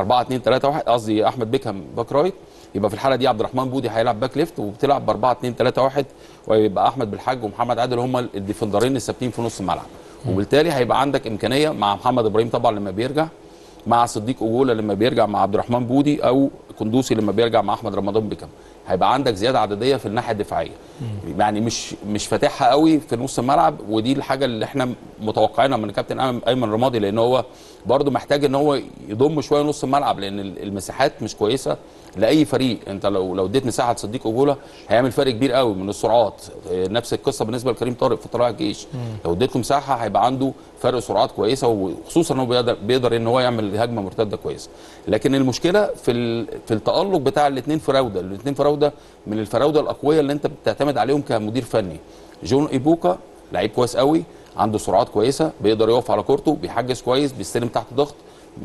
قصدي احمد بيكهام باك رايت، يبقى في الحاله دي عبد الرحمن بودي هيلعب باك ليفت، وبتلعب ب 4-2-3-1، ويبقى احمد بالحاج ومحمد عادل هم الديفندرين الثابتين في نص الملعب. وبالتالي هيبقى عندك امكانيه مع محمد ابراهيم طبعا لما بيرجع، مع صديق اجوله لما بيرجع، مع عبد الرحمن بودي او كندوسي لما بيرجع مع احمد رمضان بيكهام، هيبقى عندك زياده عدديه في الناحيه الدفاعيه. يعني مش فاتحها قوي في نص الملعب، ودي الحاجه اللي احنا متوقعينها من الكابتن ايمن رمادي، لان هو برده محتاج ان هو يضم شويه نص الملعب، لان المساحات مش كويسه لاي فريق. انت لو اديت مساحه لصديق اجوله هيعمل فرق كبير قوي من السرعات. نفس القصه بالنسبه لكريم طارق في طلائع الجيش، لو اديت له مساحه هيبقى عنده فرق سرعات كويسه، وخصوصا انه بيقدر ان هو يعمل هجمه مرتده كويسه. لكن المشكله في التالق بتاع الاثنين فراوده من الفراوده الاقوياء اللي انت بتعتمد عليهم كمدير فني. جون ايبوكا لعيب كويس قوي، عنده سرعات كويسه، بيقدر يقف على كورته، بيحجز كويس، بيستلم تحت ضغط،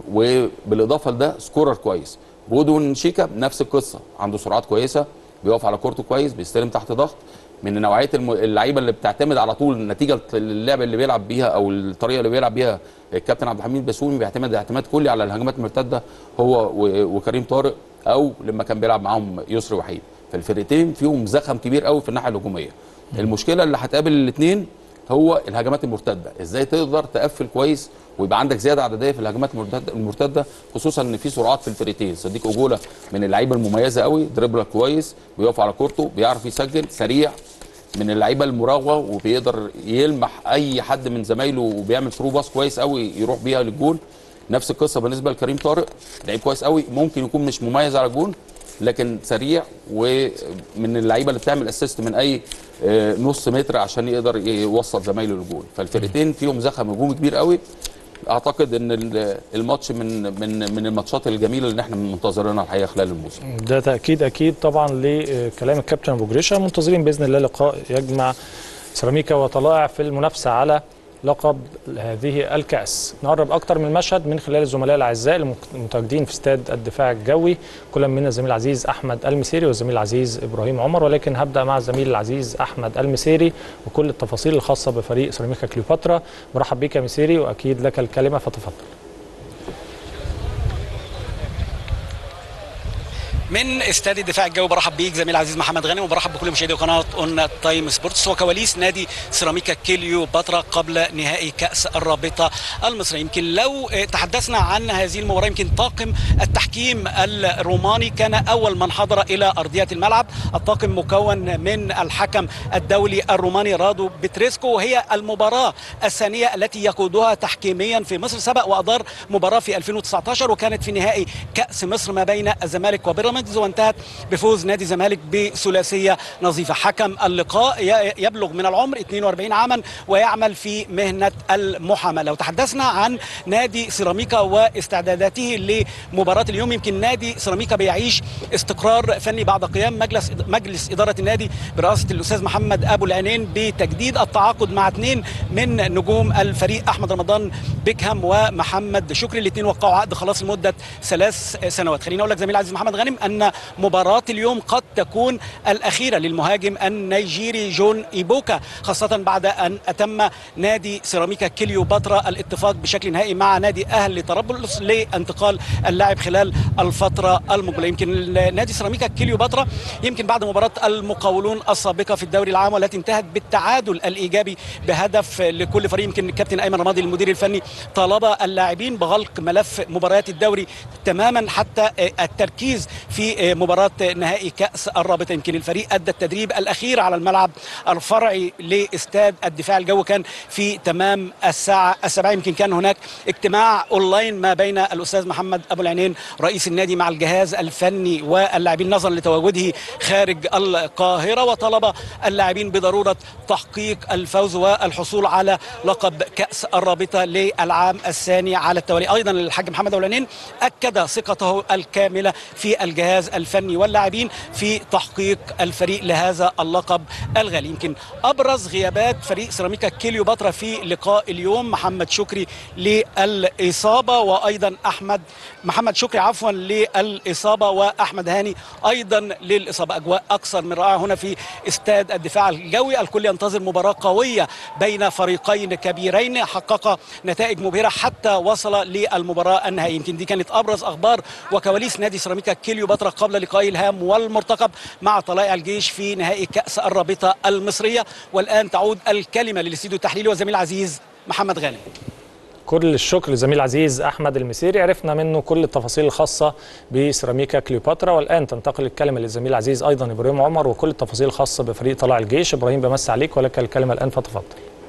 وبالاضافه لده سكورر كويس. بودون شيكا نفس القصه، عنده سرعات كويسه، بيقف على كورته كويس، بيستلم تحت ضغط، من نوعيه اللعيبه اللي بتعتمد على طول نتيجه اللعبه اللي بيلعب بيها او الطريقه اللي بيلعب بيها الكابتن عبد الحميد بسومي، بيعتمد اعتماد كلي على الهجمات المرتده هو وكريم طارق، او لما كان بيلعب معاهم يسري وحيد. فالفرقتين فيهم زخم كبير قوي في الناحيه الهجوميه. المشكله اللي هتقابل الاثنين هو الهجمات المرتده، ازاي تقدر تقفل كويس ويبقى عندك زياده عدديه في الهجمات المرتده، خصوصا ان في سرعات في الفرقتين. صديق اجوله من اللعيبه المميزه قوي، دريبلر كويس، بيقف على كورته، بيعرف يسجل، سريع، من اللعيبه المراوغه، وبيقدر يلمح اي حد من زمايله وبيعمل ثرو باس كويس قوي يروح بيها للجول. نفس القصه بالنسبه لكريم طارق، لعيب كويس قوي، ممكن يكون مش مميز على الجول لكن سريع، ومن اللعيبه اللي بتعمل اسيست من اي نص متر عشان يقدر يوصل زمايله للجول. فالفرقتين فيهم زخم هجومي كبير قوي. اعتقد ان الماتش من الماتشات الجميله اللي احنا منتظرينها الحقيقه خلال الموسم. ده تاكيد اكيد طبعا لكلام الكابتن ابو جريشه. منتظرين باذن الله لقاء يجمع سيراميكا وطلائع في المنافسه على لقب هذه الكأس. نقرب أكتر من المشهد من خلال الزملاء الأعزاء المتواجدين في استاد الدفاع الجوي، كل من الزميل العزيز أحمد المسيري والزميل العزيز إبراهيم عمر، ولكن هبدأ مع الزميل العزيز أحمد المسيري وكل التفاصيل الخاصة بفريق سيراميكا كليوباترا. مرحب بك يا مسيري، وأكيد لك الكلمة فتفضل. من استاد الدفاع الجوي برحب بيك زميل العزيز محمد غانم، وبرحب بكل مشاهدي قناه اون تايم سبورتس وكواليس نادي سيراميكا كليوباترا قبل نهائي كاس الرابطه المصري. يمكن لو تحدثنا عن هذه المباراه، يمكن طاقم التحكيم الروماني كان اول من حضر الى ارضيه الملعب. الطاقم مكون من الحكم الدولي الروماني رادو بتريسكو، وهي المباراه الثانيه التي يقودها تحكيميا في مصر. سبق وادار مباراه في 2019 وكانت في نهائي كاس مصر ما بين الزمالك وبيراميدز، بيراميدز وانتهت بفوز نادي الزمالك بثلاثيه نظيفه. حكم اللقاء يبلغ من العمر 42 عاما ويعمل في مهنه المحاماه. لو تحدثنا عن نادي سيراميكا واستعداداته لمباراه اليوم، يمكن نادي سيراميكا بيعيش استقرار فني بعد قيام مجلس اداره النادي برئاسه الاستاذ محمد ابو العينين بتجديد التعاقد مع اثنين من نجوم الفريق، احمد رمضان بيكهام ومحمد شكري. الاثنين وقعوا عقد خلاص لمده 3 سنوات. خليني اقول لك زميلي العزيز محمد غانم ان مباراه اليوم قد تكون الاخيره للمهاجم النيجيري جون ايبوكا، خاصه بعد ان اتم نادي سيراميكا كليوباترا الاتفاق بشكل نهائي مع نادي اهلي طرابلس لانتقال اللاعب خلال الفتره المقبله. يمكن نادي سيراميكا كليوباترا يمكن بعد مباراه المقاولون السابقه في الدوري العام والتي انتهت بالتعادل الايجابي بهدف لكل فريق، يمكن الكابتن ايمن رمادي المدير الفني طالب اللاعبين بغلق ملف مباريات الدوري تماما حتى التركيز في مباراه نهائي كاس الرابطه. يمكن الفريق ادى التدريب الاخير على الملعب الفرعي لاستاد الدفاع الجوي كان في تمام الساعه 7. يمكن كان هناك اجتماع اونلاين ما بين الاستاذ محمد ابو العينين رئيس النادي مع الجهاز الفني واللاعبين نظرا لتواجده خارج القاهره، وطلب اللاعبين بضروره تحقيق الفوز والحصول على لقب كاس الرابطه للعام الثاني على التوالي. ايضا الحاج محمد ابو العينين اكد ثقته الكامله في الجهاز الفني واللاعبين في تحقيق الفريق لهذا اللقب الغالي. يمكن ابرز غيابات فريق سيراميكا كليوباترا في لقاء اليوم محمد شكري للاصابه، وايضا محمد شكري للاصابه، واحمد هاني ايضا للاصابه. اجواء اكثر من رائعه هنا في استاد الدفاع الجوي، الكل ينتظر مباراه قويه بين فريقين كبيرين حقق نتائج مبهره حتى وصل للمباراه النهائيه. يمكن دي كانت ابرز اخبار وكواليس نادي سيراميكا كليوباترا قبل لقائه الهام والمرتقب مع طلائع الجيش في نهائي كاس الرابطه المصريه. والان تعود الكلمه للاستوديو التحليلي والزميل العزيز محمد غانم. كل الشكر لزميل العزيز احمد المسيري، عرفنا منه كل التفاصيل الخاصه بسيراميكا كليوباترا. والان تنتقل الكلمه للزميل العزيز ايضا ابراهيم عمر وكل التفاصيل الخاصه بفريق طلائع الجيش. ابراهيم بمس عليك ولك الكلمه الان فتفضل.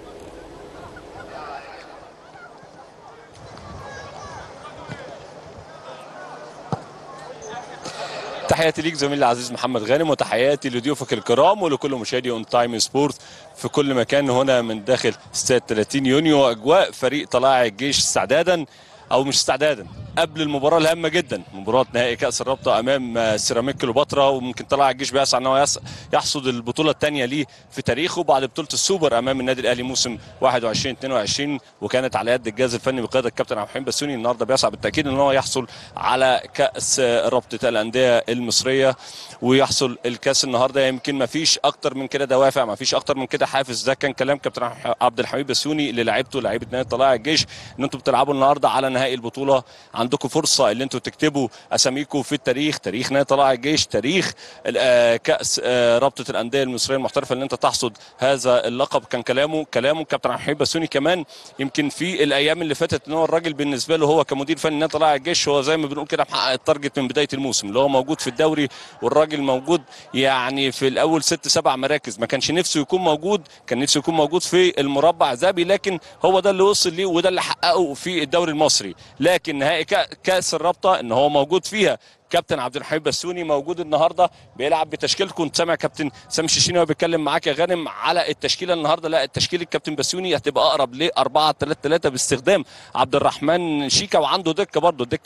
تحياتي ليك زميلي العزيز محمد غانم، وتحياتي لضيوفك الكرام ولكل مشاهدي اون تايم سبورت في كل مكان هنا من داخل استاد 30 يونيو. اجواء فريق طلائع الجيش استعدادا او مش استعدادا قبل المباراه الهامه جدا، مباراه نهائي كاس الرابطه امام سيراميكا كليوباترا، وممكن طلائع الجيش بيسعى ان هو يحصد البطوله الثانيه ليه في تاريخه بعد بطوله السوبر امام النادي الاهلي موسم 21-22، وكانت على يد الجهاز الفني بقياده الكابتن عبد الحميد بسيوني. النهارده بيسعى بالتاكيد ان هو يحصل على كاس رابطه الانديه المصريه ويحصل الكاس النهارده. يمكن ما فيش اكتر من كده دوافع، ما فيش اكتر من كده حافز. ده كان كلام كابتن عبد الحميد بسيوني للاعيبته لعيبه نادي طلائع الجيش، ان انتم بتلعبوا النهارده على نهائي البطوله، عندكم فرصه اللي انتم تكتبوا اساميكم في التاريخ، تاريخ نادي طلائع الجيش، تاريخ كاس رابطه الانديه المصريه المحترفه، ان انت تحصد هذا اللقب. كان كلامه كابتن عبد الحميد بسيوني كمان يمكن في الايام اللي فاتت ان هو الراجل بالنسبه له هو كمدير فني نادي طلائع الجيش هو زي ما بنقول كده محقق التارجت من بدايه الموسم، اللي هو موجود في الدوري، والراجل موجود يعني في الاول 6-7 مراكز، ما كانش نفسه يكون موجود، كان نفسه يكون موجود في المربع الذهبي، لكن هو ده اللي وصل ليه وده اللي حققه في الدوري المصري. لكن نهائي كاس الرابطه ان هو موجود فيها كابتن عبد الحميد بسيوني موجود النهارده بيلعب بتشكيلته. كنت سامع كابتن سامي الشيشيني وهو بيتكلم معاك يا غانم على التشكيله النهارده، لا التشكيله الكابتن بسيوني هتبقى اقرب ل 4-3-3 باستخدام عبد الرحمن شيكا، وعنده دكه برضه، الدكه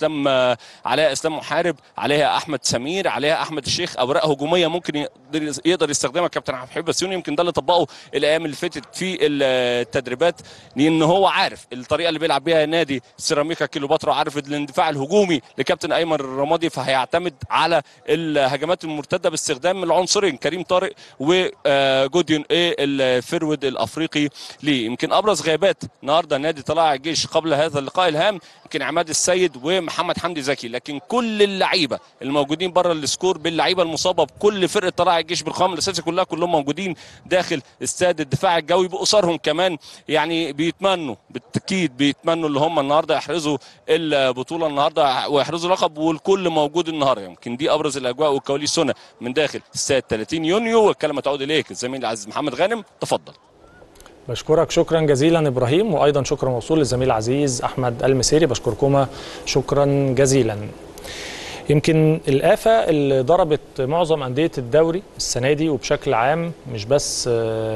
عليها اسلام محارب، عليها احمد سمير، عليها احمد الشيخ، اوراق هجوميه ممكن يقدر يستخدمها كابتن عبد الحميد بسيوني. يمكن ده اللي طبقه الايام اللي فاتت في التدريبات، لان هو عارف الطريقه اللي بيلعب بيها نادي سيراميكا كليوباترا، عارف الاندفاع الهجومي لكابتن ايمن رمادي، فهيعتمد على الهجمات المرتده باستخدام العنصرين كريم طارق وجوديون الفرود الافريقي ليه. يمكن ابرز غيابات النهارده نادي طلائع الجيش قبل هذا اللقاء الهام يمكن عماد السيد ومحمد حمدي زكي، لكن كل اللعيبه الموجودين بره السكور باللعيبه المصابه بكل فرقه طلائع الجيش بالقوام الاساسي كلهم موجودين داخل استاد الدفاع الجوي باسرهم كمان، يعني بالتاكيد بيتمنوا اللي هم النهارده يحرزوا البطوله النهارده ويحرزوا لقب، والكل موجود النهارده. يمكن دي ابرز الاجواء والكواليس هنا من داخل استاد 30 يونيو، والكلمه تعود اليك الزميل العزيز محمد غانم، تفضل. بشكرك شكرا جزيلا ابراهيم، وايضا شكرا موصول للزميل العزيز احمد المسيري، بشكركما شكرا جزيلا. يمكن الآفة اللي ضربت معظم أندية الدوري السنة دي وبشكل عام، مش بس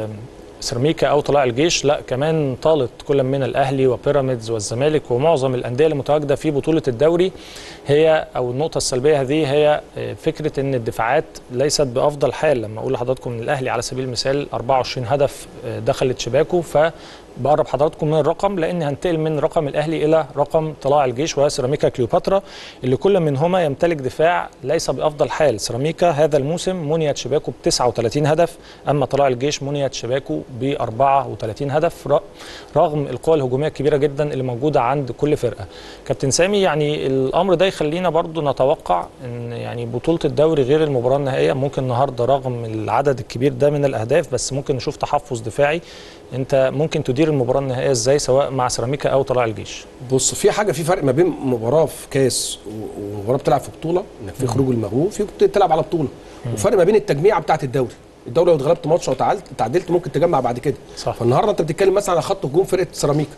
سيراميكا أو طلائع الجيش، لا كمان طالت كل من الأهلي وبيراميدز والزمالك ومعظم الأندية المتواجدة في بطولة الدوري، هي أو النقطة السلبية هذه هي فكرة أن الدفاعات ليست بأفضل حال. لما أقول لحضراتكم من الأهلي على سبيل المثال 24 هدف دخلت شباكه، بقرب حضراتكم من الرقم لان هنتقل من رقم الاهلي الى رقم طلائع الجيش وسيراميكا كليوباترا، اللي كل منهما يمتلك دفاع ليس بافضل حال. سيراميكا هذا الموسم منيت شباكه ب 39 هدف، اما طلائع الجيش منيت شباكه ب 34 هدف، رغم القوى الهجوميه الكبيره جدا اللي موجوده عند كل فرقه. كابتن سامي، يعني الامر ده يخلينا برضو نتوقع ان يعني بطوله الدوري غير المباراه النهائيه، ممكن النهارده رغم العدد الكبير ده من الاهداف بس ممكن نشوف تحفظ دفاعي. انت ممكن تدير المباراه النهائيه ازاي سواء مع سيراميكا او طلائع الجيش؟ بص، في فرق ما بين مباراه في كاس ومباراه بتلعب في بطوله، انك في خروج المغلوب، في بتلعب على بطوله، وفرق ما بين التجميعه بتاعه الدوري لو اتغلبت ماتش او تعادلت ممكن تجمع بعد كده. صح. فالنهارده انت بتتكلم مثلا على خط هجوم فرقه سيراميكا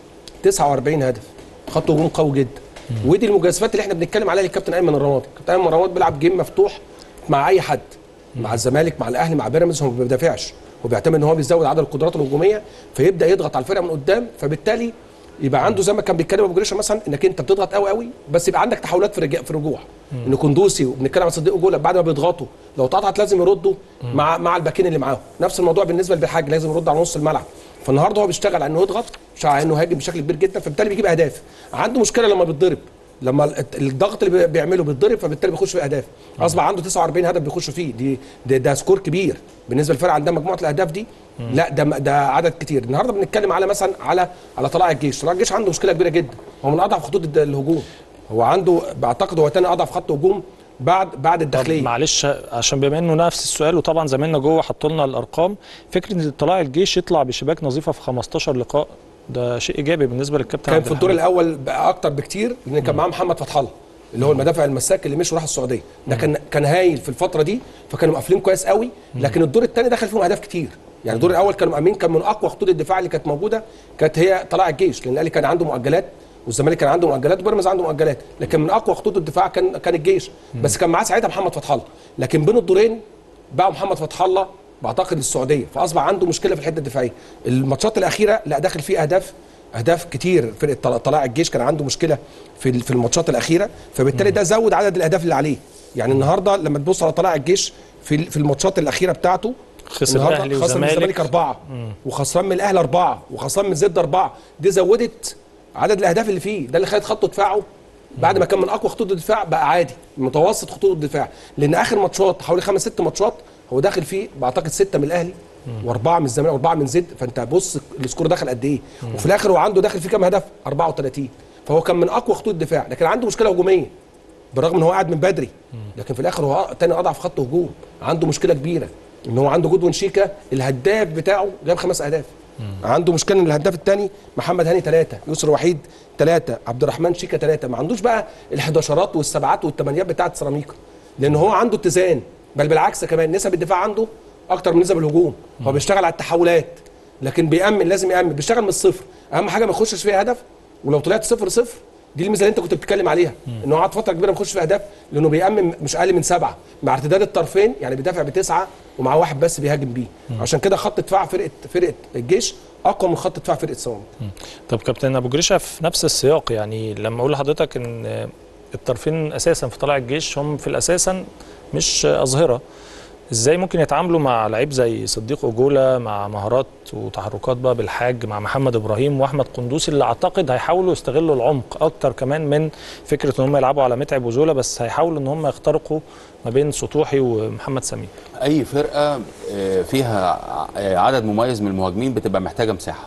49 هدف، خط هجوم قوي جدا. ودي المجازفات اللي احنا بنتكلم عليها للكابتن ايمن الرمادي. كابتن ايمن الرمادي بيلعب جيم مفتوح مع اي حد، مع الزمالك، مع الاهلي، مع بيراميدز، هو ما بيدافعش، هو بيعتمد ان هو بيزود عدد القدرات الهجوميه، فيبدا يضغط على الفرقه من قدام، فبالتالي يبقى عنده زي ما كان بيتكلم ابو جريشه مثلا، انك انت بتضغط قوي بس يبقى عندك تحولات في الرجوع. ان كندوسي، وبنتكلم عن صديق جوله، بعد ما بيضغطوا لو اتقطعت لازم يردوا مع الباكين اللي معاهم. نفس الموضوع بالنسبه للحاج، لازم يرد على نص الملعب. فالنهارده هو بيشتغل على انه يضغط، بيشتغل على انه يهاجم بشكل كبير جدا، فبالتالي بيجيب اهداف. عنده مشكله لما بيتضرب، لما الضغط اللي بيعمله بيتضرب، فبالتالي بيخش في اهداف. اصبح عنده 49 هدف بيخش فيه، ده سكور كبير بالنسبه للفرقه عندها مجموعه الاهداف دي. لا ده عدد كتير. النهارده بنتكلم على مثلا على طلائع الجيش. طلائع الجيش عنده مشكله كبيره جدا، هو من اضعف خطوط الهجوم، هو عنده بعتقد هو ثاني اضعف خط هجوم بعد الداخليه. معلش عشان بما انه نفس السؤال، وطبعا زميلنا جوه حطوا لنا الارقام، فكره ان طلائع الجيش يطلع بشباك نظيفه في 15 لقاء ده شيء ايجابي بالنسبه للكابتن. كان في الدور الاول بقى اكتر بكتير، لان كان معاه محمد فتح الله اللي هو المدافع المساك اللي مشي وراح السعوديه، ده كان هايل في الفتره دي، فكانوا مقفلين كويس قوي. لكن الدور الثاني دخل فيهم اهداف كتير، يعني الدور الاول كانوا مأمين، كان من اقوى خطوط الدفاع اللي كانت موجوده كانت هي طلائع الجيش، لان الاهلي كان عنده مؤجلات والزمالك كان عنده مؤجلات وبيراميدز عنده مؤجلات، لكن من اقوى خطوط الدفاع كان الجيش، بس كان معاه ساعتها محمد فتح الله. لكن بين الدورين باعوا محمد فتح الله بعتقد للسعوديه، فاصبح عنده مشكله في الحته الدفاعيه. الماتشات الاخيره لا داخل فيه اهداف كتير. فرقه طلائع الجيش كان عنده مشكله في الماتشات الاخيره، فبالتالي ده زود عدد الاهداف اللي عليه. يعني النهارده لما تبص على طلائع الجيش في الماتشات الاخيره بتاعته، خسر الاهلي خسر من الزمالك 4 وخسران من الاهلي 4 وخسران من زد 4، دي زودت عدد الاهداف اللي فيه، ده اللي خلت خط دفاعه بعد ما كان من اقوى خطوط الدفاع بقى عادي متوسط خطوط الدفاع. لان اخر ماتشات حوالي 5 6 ماتشات هو داخل فيه بعتقد 6 من الاهلي و4 من الزمالك و4 من زد، فانت بص السكور دخل قد ايه، وفي الاخر هو عنده داخل فيه كام هدف؟ 34. فهو كان من اقوى خطوط الدفاع، لكن عنده مشكله هجوميه بالرغم ان هو قاعد من بدري، لكن في الاخر هو تاني اضعف خط هجوم. عنده مشكله كبيره ان هو عنده جودوين شيكا الهداف بتاعه جاب 5 اهداف. عنده مشكله ان الهداف الثاني محمد هاني 3، يسر وحيد 3، عبد الرحمن شيكا 3. ما عندوش بقى ال11 والسبعات والثمانيات بتاعه سيراميكا، لان هو عنده اتزان، بل بالعكس كمان نسب الدفاع عنده اكتر من نسب الهجوم. هو بيشتغل على التحولات، لكن لازم يامن، بيشتغل من الصفر. اهم حاجه ما يخشش فيها هدف، ولو طلعت 0-0 دي الميزه اللي انت كنت بتتكلم عليها، انه قعد فتره كبيره ما بيخش في اهداف، لانه بيامن مش اقل من 7 مع ارتداد الطرفين، يعني بيدافع ب9 ومع واحد بس بيهاجم بيه. عشان كده خط دفاع فرقه الجيش اقوى من خط دفاع فرقه سيراميكا. طب كابتن ابو جريشه، في نفس السياق، يعني لما اقول لحضرتك ان الطرفين اساسا في طلائع الجيش هم في الاساسا مش اظهره، ازاي ممكن يتعاملوا مع لعيب زي صديق أجولة مع مهارات وتحركات بقى بالحاج، مع محمد ابراهيم واحمد قندوسي اللي اعتقد هيحاولوا يستغلوا العمق اكتر كمان من فكره ان هم يلعبوا على متعب وزوله، بس هيحاولوا ان هم يخترقوا ما بين سطوحي ومحمد سمير. اي فرقه فيها عدد مميز من المهاجمين بتبقى محتاجه مساحه،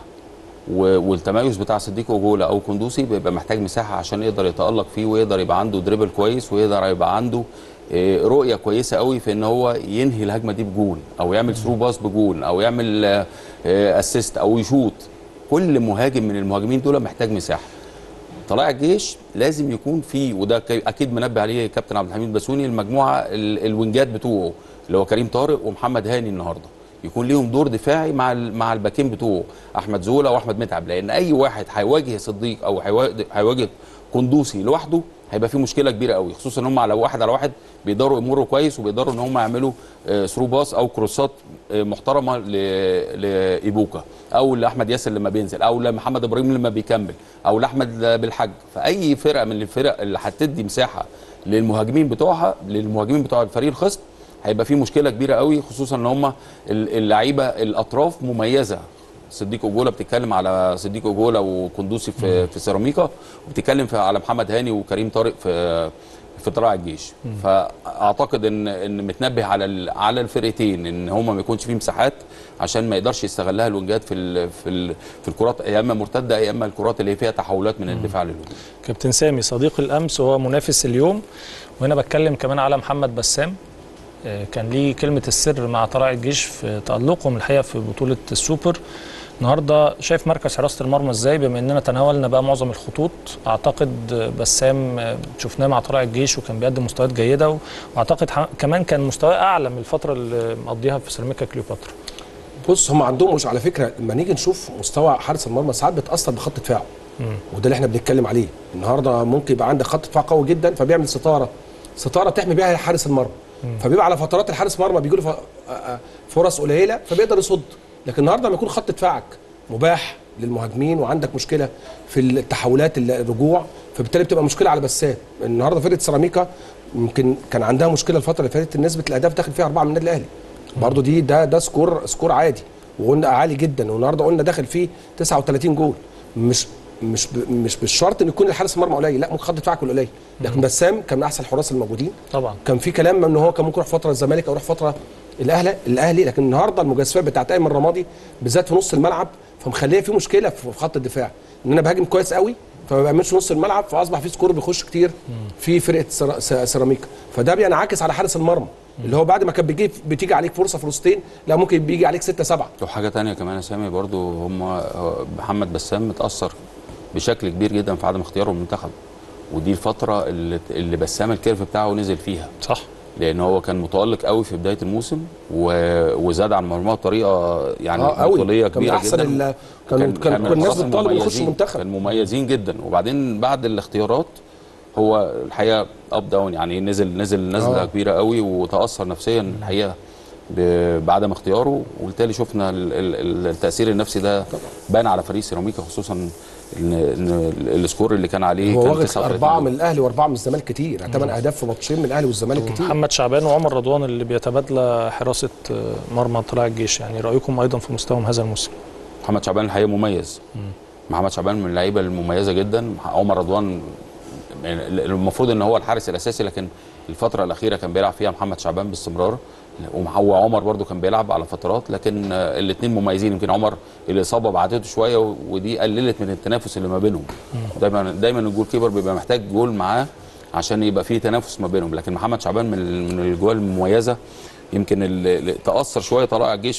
والتميز بتاع صديق أجولة او قندوسي بيبقى محتاج مساحه عشان يقدر يتالق فيه، ويقدر يبقى عنده دريبل كويس، ويقدر يبقى عنده رؤيه كويسه قوي في ان هو ينهي الهجمه دي بجول، او يعمل ثرو باس بجول، او يعمل اسيست، او يشوط. كل مهاجم من المهاجمين دول محتاج مساحه. طلائع الجيش لازم يكون فيه، وده اكيد منبه عليه كابتن عبد الحميد بسوني، المجموعه الوينجات بتوعه اللي هو كريم طارق ومحمد هاني النهارده يكون ليهم دور دفاعي مع الباكين بتوعه احمد زوله واحمد متعب، لان اي واحد هيواجه صديق او هيواجه قندوسي لوحده هيبقى في مشكله كبيره قوي، خصوصا ان هم على واحد على واحد بيقدروا يمروا كويس، وبيقدروا ان هم يعملوا ثرو باس او كروسات محترمه لايبوكا او لاحمد ياسر لما بينزل، او لمحمد ابراهيم لما بيكمل، او لاحمد بالحج. فاي فرقه من الفرق اللي هتدي مساحه للمهاجمين بتوع الفريق الخصم هيبقى في مشكله كبيره قوي، خصوصا ان هم اللعيبه الاطراف مميزه. صديق اوجولا، بتتكلم على صديق اوجولا وقندوسي في سيراميكا، وبتتكلم على محمد هاني وكريم طارق في طلائع الجيش. فاعتقد ان متنبه على الفرقتين ان هم ما يكونش فيه مساحات عشان ما يقدرش يستغلها الونجات في الكرات، يا اما مرتده يا اما الكرات اللي فيها تحولات من الدفاع للهجوم. كابتن سامي صديق الامس وهو منافس اليوم، وهنا بتكلم كمان على محمد بسام، كان ليه كلمه السر مع طلائع الجيش في تألقهم الحقيقه في بطوله السوبر. النهارده شايف مركز حراسه المرمى ازاي، بما اننا تناولنا بقى معظم الخطوط؟ اعتقد بسام شفناه مع طلائع الجيش وكان بيقدم مستويات جيده، واعتقد كمان كان مستواه اعلى من الفتره اللي مقضيها في سيراميكا كليوباترا. بص، هم عندهم مش على فكره لما نيجي نشوف مستوى حارس المرمى ساعات بتاثر بخط دفاعه، وده اللي احنا بنتكلم عليه. النهارده ممكن يبقى عندك خط دفاع قوي جدا فبيعمل ستاره تحمي بيها حارس المرمى، فبيبقى على فترات الحارس مرمى بيجي له فرص قليله فبيقدر يصد. لكن النهارده لما يكون خط دفاعك مباح للمهاجمين وعندك مشكله في التحولات الرجوع، فبالتالي بتبقى مشكله على بسام. النهارده فرقه سيراميكا يمكن كان عندها مشكله الفتره اللي فاتت، نسبه الاهداف داخل فيها 4 من النادي الاهلي. برضه ده سكور عادي، وقلنا عالي جدا، والنهارده قلنا داخل فيه 39 جول. مش بالشرط ان يكون الحارس المرمى قليل، لا، ممكن خط دفاعك قليل، لكن بسام كان من احسن الحراس الموجودين. طبعا كان في كلام ان هو كان ممكن يروح فتره الزمالك او يروح فتره الاهلي، لكن النهارده المجازفات بتاعت ايمن رمادي بالذات في نص الملعب فمخليه في مشكله في خط الدفاع، ان انا بهاجم كويس قوي فما بعملش نص الملعب، فاصبح في سكور بيخش كتير في فرقه سيراميكا، فده بينعكس على حارس المرمى اللي هو بعد ما كان بتيجي عليك فرصه فرصتين، لا ممكن بيجي عليك 6 7. وحاجه ثانيه كمان يا سامي، برضو هم محمد بسام متاثر بشكل كبير جدا في عدم اختياره المنتخب، ودي الفتره اللي بسام الكيرف بتاعه نزل فيها، صح، لان هو كان متالق قوي في بدايه الموسم وزاد عن مرماه بطريقه يعني بطوليه كبيره جدا. كان الناس بتطالب يخش المنتخب، كان مميزين جدا. وبعدين بعد الاختيارات هو الحقيقه اب داون، يعني نزل نزله كبيره قوي وتاثر نفسيا الحقيقه بعدم اختياره، وبالتالي شفنا التاثير النفسي ده بان على فريق سيراميكا، خصوصا ان السكور اللي كان عليه هو كان واخد 39 4 من الاهلي و4 من الزمالك كتير، 8 اهداف في ماتشين من الاهلي والزمالك كتير. محمد شعبان وعمر رضوان اللي بيتبادلى حراسه مرمى طلائع الجيش، يعني رايكم ايضا في مستواهم هذا الموسم؟ محمد شعبان الحقيقه مميز، محمد شعبان من اللعيبه المميزه جدا. عمر رضوان المفروض ان هو الحارس الاساسي، لكن الفتره الاخيره كان بيلعب فيها محمد شعبان باستمرار، وعمر برضو كان بيلعب على فترات، لكن الاثنين مميزين. يمكن عمر الاصابه بعدته شويه ودي قللت من التنافس اللي ما بينهم. دايما الجول كيبر بيبقى محتاج جول معاه عشان يبقى فيه تنافس ما بينهم، لكن محمد شعبان من الجوال المميزه. يمكن اللي تاثر شويه طلائع الجيش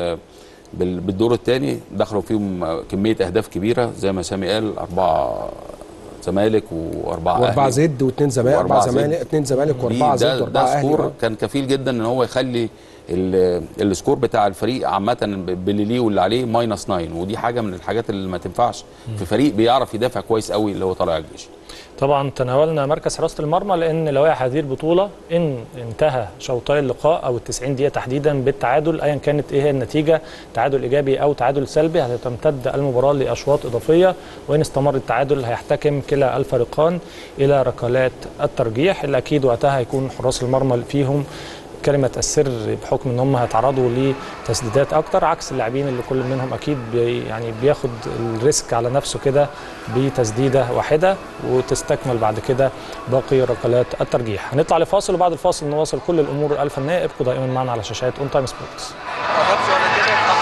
بالدور الثاني، دخلوا فيهم كميه اهداف كبيره زي ما سامي قال، 4 زمالك و4 زد و2 زمالك، 4 زمالك 2 زمالك و4 زد و4 اهلي. سكور كان كفيل جدا ان هو يخلي السكور بتاع الفريق عامه باللي ليه واللي عليه -9، ودي حاجه من الحاجات اللي ما تنفعش في فريق بيعرف يدافع كويس قوي اللي هو طلائع الجيش. طبعا تناولنا مركز حراسه المرمى لان لوائح هذه البطوله ان انتهى شوطي اللقاء او ال90 دقيقه تحديدا بالتعادل، ايا كانت ايه هي النتيجه، تعادل ايجابي او تعادل سلبي، هتمتد المباراه لاشواط اضافيه، وان استمر التعادل هيحتكم كلا الفريقان الى ركلات الترجيح اللي اكيد وقتها هيكون حراس المرمى فيهم كلمه السر، بحكم ان هم هيتعرضوا لتسديدات اكتر، عكس اللاعبين اللي كل منهم اكيد يعني بياخد الريسك على نفسه كده بتسديده واحده وتستكمل بعد كده باقي ركلات الترجيح. هنطلع لفاصل وبعد الفاصل نواصل كل الامور الفنيه. ابقوا دائما معنا على شاشات اون تايم سبورتس.